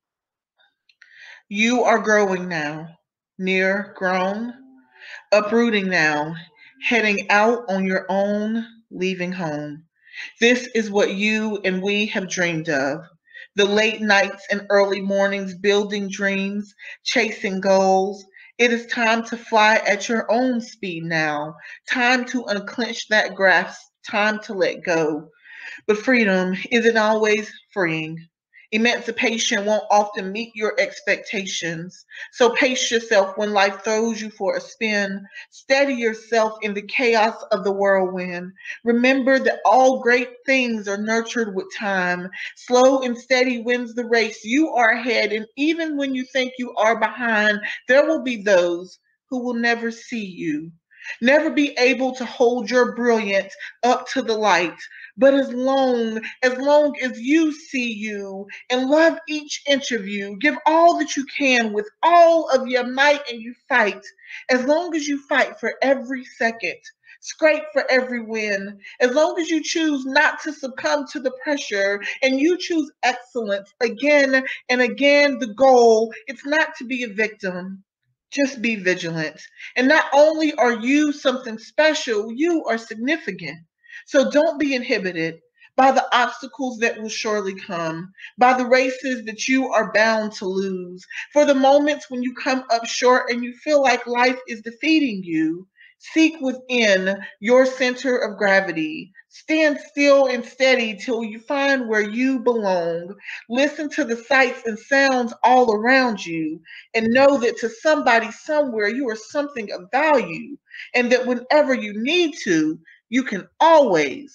You are growing now, near grown, uprooting now, heading out on your own, leaving home. This is what you and we have dreamed of. The late nights and early mornings building dreams, chasing goals. It is time to fly at your own speed now. Time to unclench that grasp, time to let go. But freedom isn't always freeing. Emancipation won't often meet your expectations. So pace yourself when life throws you for a spin. Steady yourself in the chaos of the whirlwind. Remember that all great things are nurtured with time. Slow and steady wins the race. You are ahead, and even when you think you are behind, there will be those who will never see you. Never be able to hold your brilliance up to the light. But as long as you see you and love each inch of you, give all that you can with all of your might and you fight. As long as you fight for every second, scrape for every win. As long as you choose not to succumb to the pressure and you choose excellence again and again, the goal, it's not to be a victim. Just be vigilant. And not only are you something special, you are significant. So don't be inhibited by the obstacles that will surely come, by the races that you are bound to lose, for the moments when you come up short and you feel like life is defeating you. Seek within your center of gravity. Stand still and steady till you find where you belong. Listen to the sights and sounds all around you and know that to somebody somewhere you are something of value, and that whenever you need to, you can always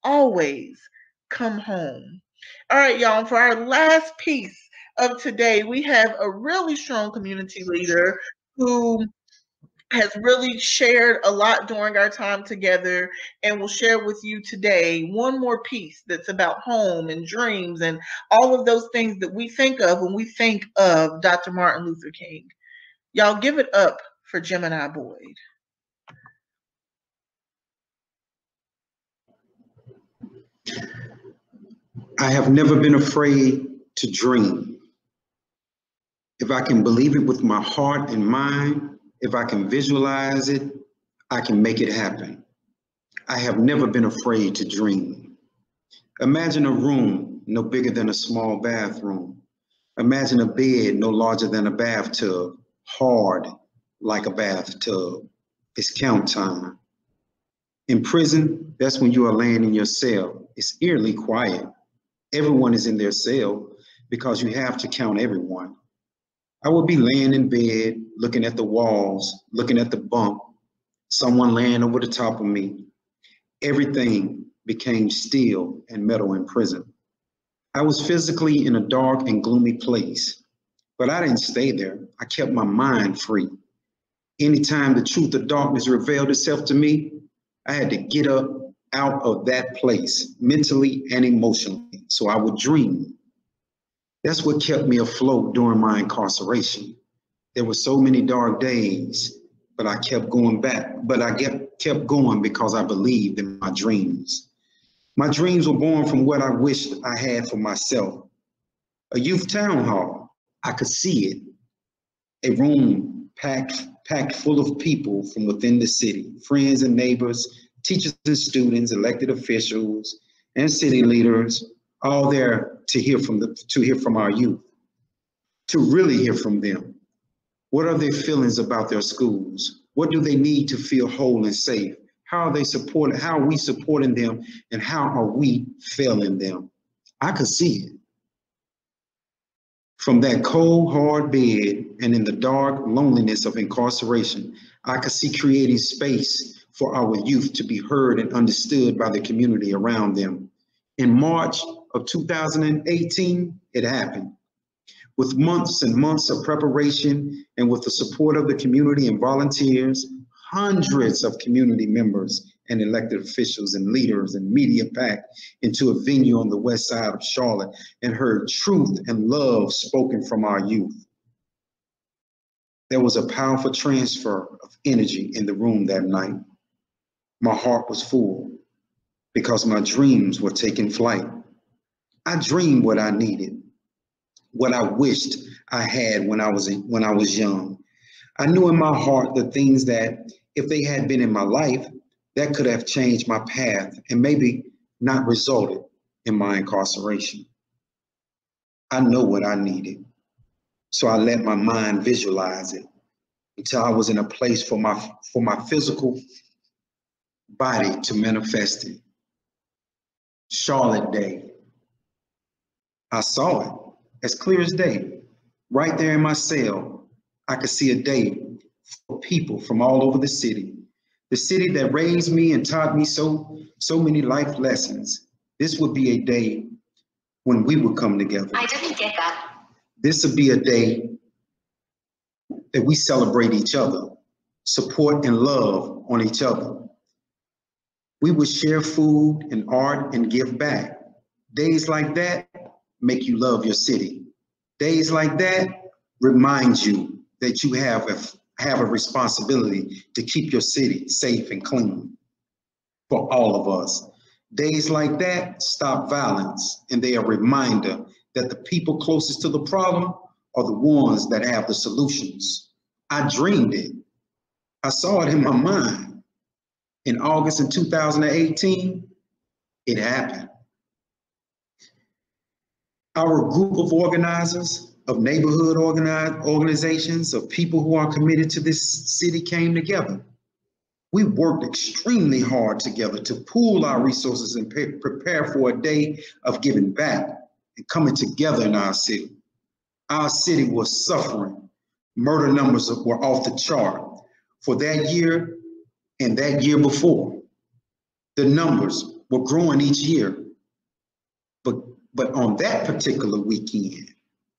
come home. All right, y'all, for our last piece of today, we have a really strong community leader who has really shared a lot during our time together and will share with you today one more piece that's about home and dreams and all of those things that we think of when we think of Dr. Martin Luther King. Y'all give it up for Gemini Boyd. I have never been afraid to dream. If I can believe it with my heart and mind, if I can visualize it, I can make it happen. I have never been afraid to dream. Imagine a room no bigger than a small bathroom. Imagine a bed no larger than a bathtub, hard like a bathtub. It's count time. In prison, that's when you are laying in your cell. It's eerily quiet. Everyone is in their cell because you have to count everyone. I would be laying in bed, looking at the walls, looking at the bunk, someone laying over the top of me. Everything became steel and metal in prison. I was physically in a dark and gloomy place, but I didn't stay there. I kept my mind free. Anytime the truth of darkness revealed itself to me, I had to get up out of that place, mentally and emotionally, so I would dream. That's what kept me afloat during my incarceration. There were so many dark days, but I kept going back. But I kept going because I believed in my dreams. My dreams were born from what I wished I had for myself. A youth town hall, I could see it. A room packed full of people from within the city, friends and neighbors, teachers and students, elected officials, and city leaders, all there to hear from our youth, to really hear from them. What are their feelings about their schools? What do they need to feel whole and safe? How are they supported? How are we supporting them? And how are we failing them? I could see it. From that cold, hard bed and in the dark loneliness of incarceration, I could see creating space for our youth to be heard and understood by the community around them. In March of 2018, it happened. With months and months of preparation and with the support of the community and volunteers, hundreds of community members and elected officials and leaders and media packed into a venue on the west side of Charlotte and heard truth and love spoken from our youth. There was a powerful transfer of energy in the room that night. My heart was full because my dreams were taking flight. I dreamed what I needed, what I wished I had when I was young. I knew in my heart the things that if they had been in my life, that could have changed my path and maybe not resulted in my incarceration. I know what I needed, so I let my mind visualize it until I was in a place for my physical body to manifest it. Charlotte Day. I saw it as clear as day. Right there in my cell, I could see a day for people from all over the city that raised me and taught me so many life lessons. This would be a day when we would come together. I didn't get that. This would be a day that we celebrate each other, support and love on each other. We would share food and art and give back. Days like that make you love your city. Days like that remind you that you have a responsibility to keep your city safe and clean for all of us. Days like that stop violence, and they are a reminder that the people closest to the problem are the ones that have the solutions. I dreamed it. I saw it in my mind. In August of 2018, it happened. Our group of organizers, of neighborhood organizations, of people who are committed to this city came together. We worked extremely hard together to pool our resources and prepare for a day of giving back and coming together in our city. Our city was suffering. Murder numbers were off the chart for that year and that year before. The numbers were growing each year. But on that particular weekend,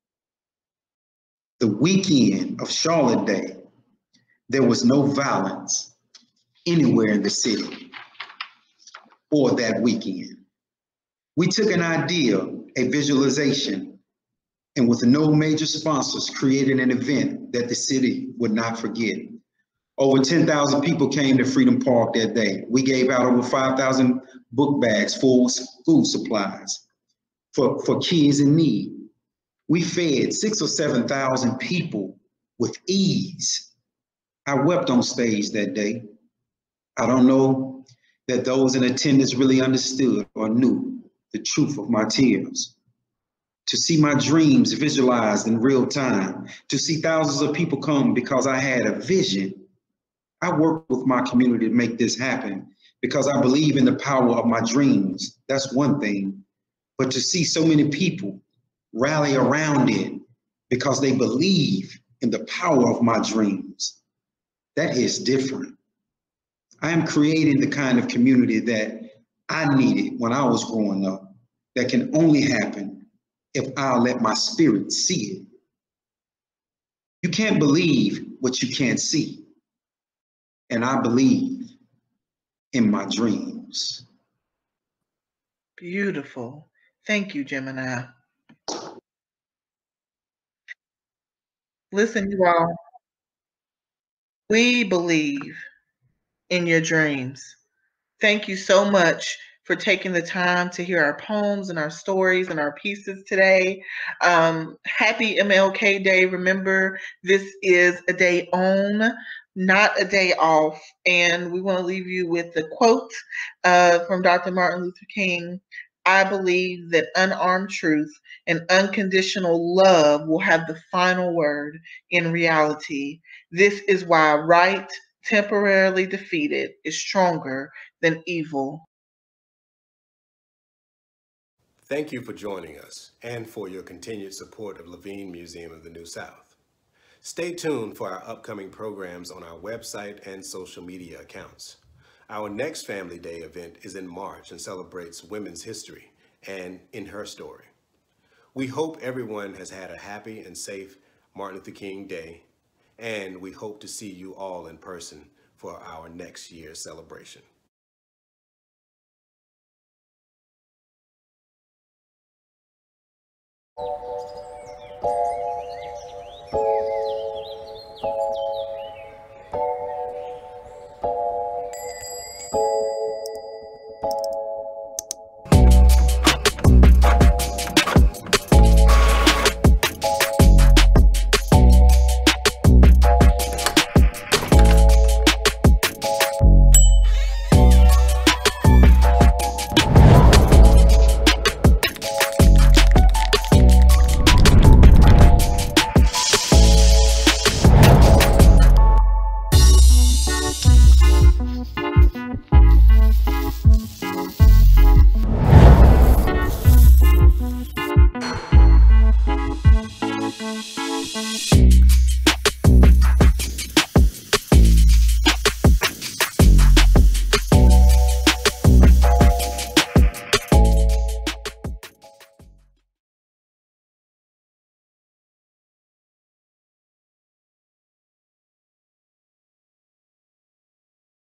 the weekend of Charlotte Day, there was no violence anywhere in the city or that weekend. We took an idea, a visualization, and with no major sponsors, created an event that the city would not forget. Over 10,000 people came to Freedom Park that day. We gave out over 5,000 book bags full of food supplies for kids in need. We fed 6,000 or 7,000 people with ease. I wept on stage that day. I don't know that those in attendance really understood or knew the truth of my tears. To see my dreams visualized in real time, to see thousands of people come because I had a vision. I worked with my community to make this happen because I believe in the power of my dreams. That's one thing. But to see so many people rally around it because they believe in the power of my dreams, that is different. I am creating the kind of community that I needed when I was growing up, that can only happen if I let my spirit see it. You can't believe what you can't see. And I believe in my dreams. Beautiful. Thank you, Gemini. Listen, you all, we believe in your dreams. Thank you so much for taking the time to hear our poems and our stories and our pieces today. Happy MLK Day. Remember, this is a day on, not a day off. And we want to leave you with the quote from Dr. Martin Luther King. I believe that unarmed truth and unconditional love will have the final word in reality. This is why right, temporarily defeated, is stronger than evil. Thank you for joining us and for your continued support of Levine Museum of the New South. Stay tuned for our upcoming programs on our website and social media accounts. Our next Family Day event is in March and celebrates women's history and In Her Story. We hope everyone has had a happy and safe Martin Luther King Day, and we hope to see you all in person for our next year's celebration. Thank you.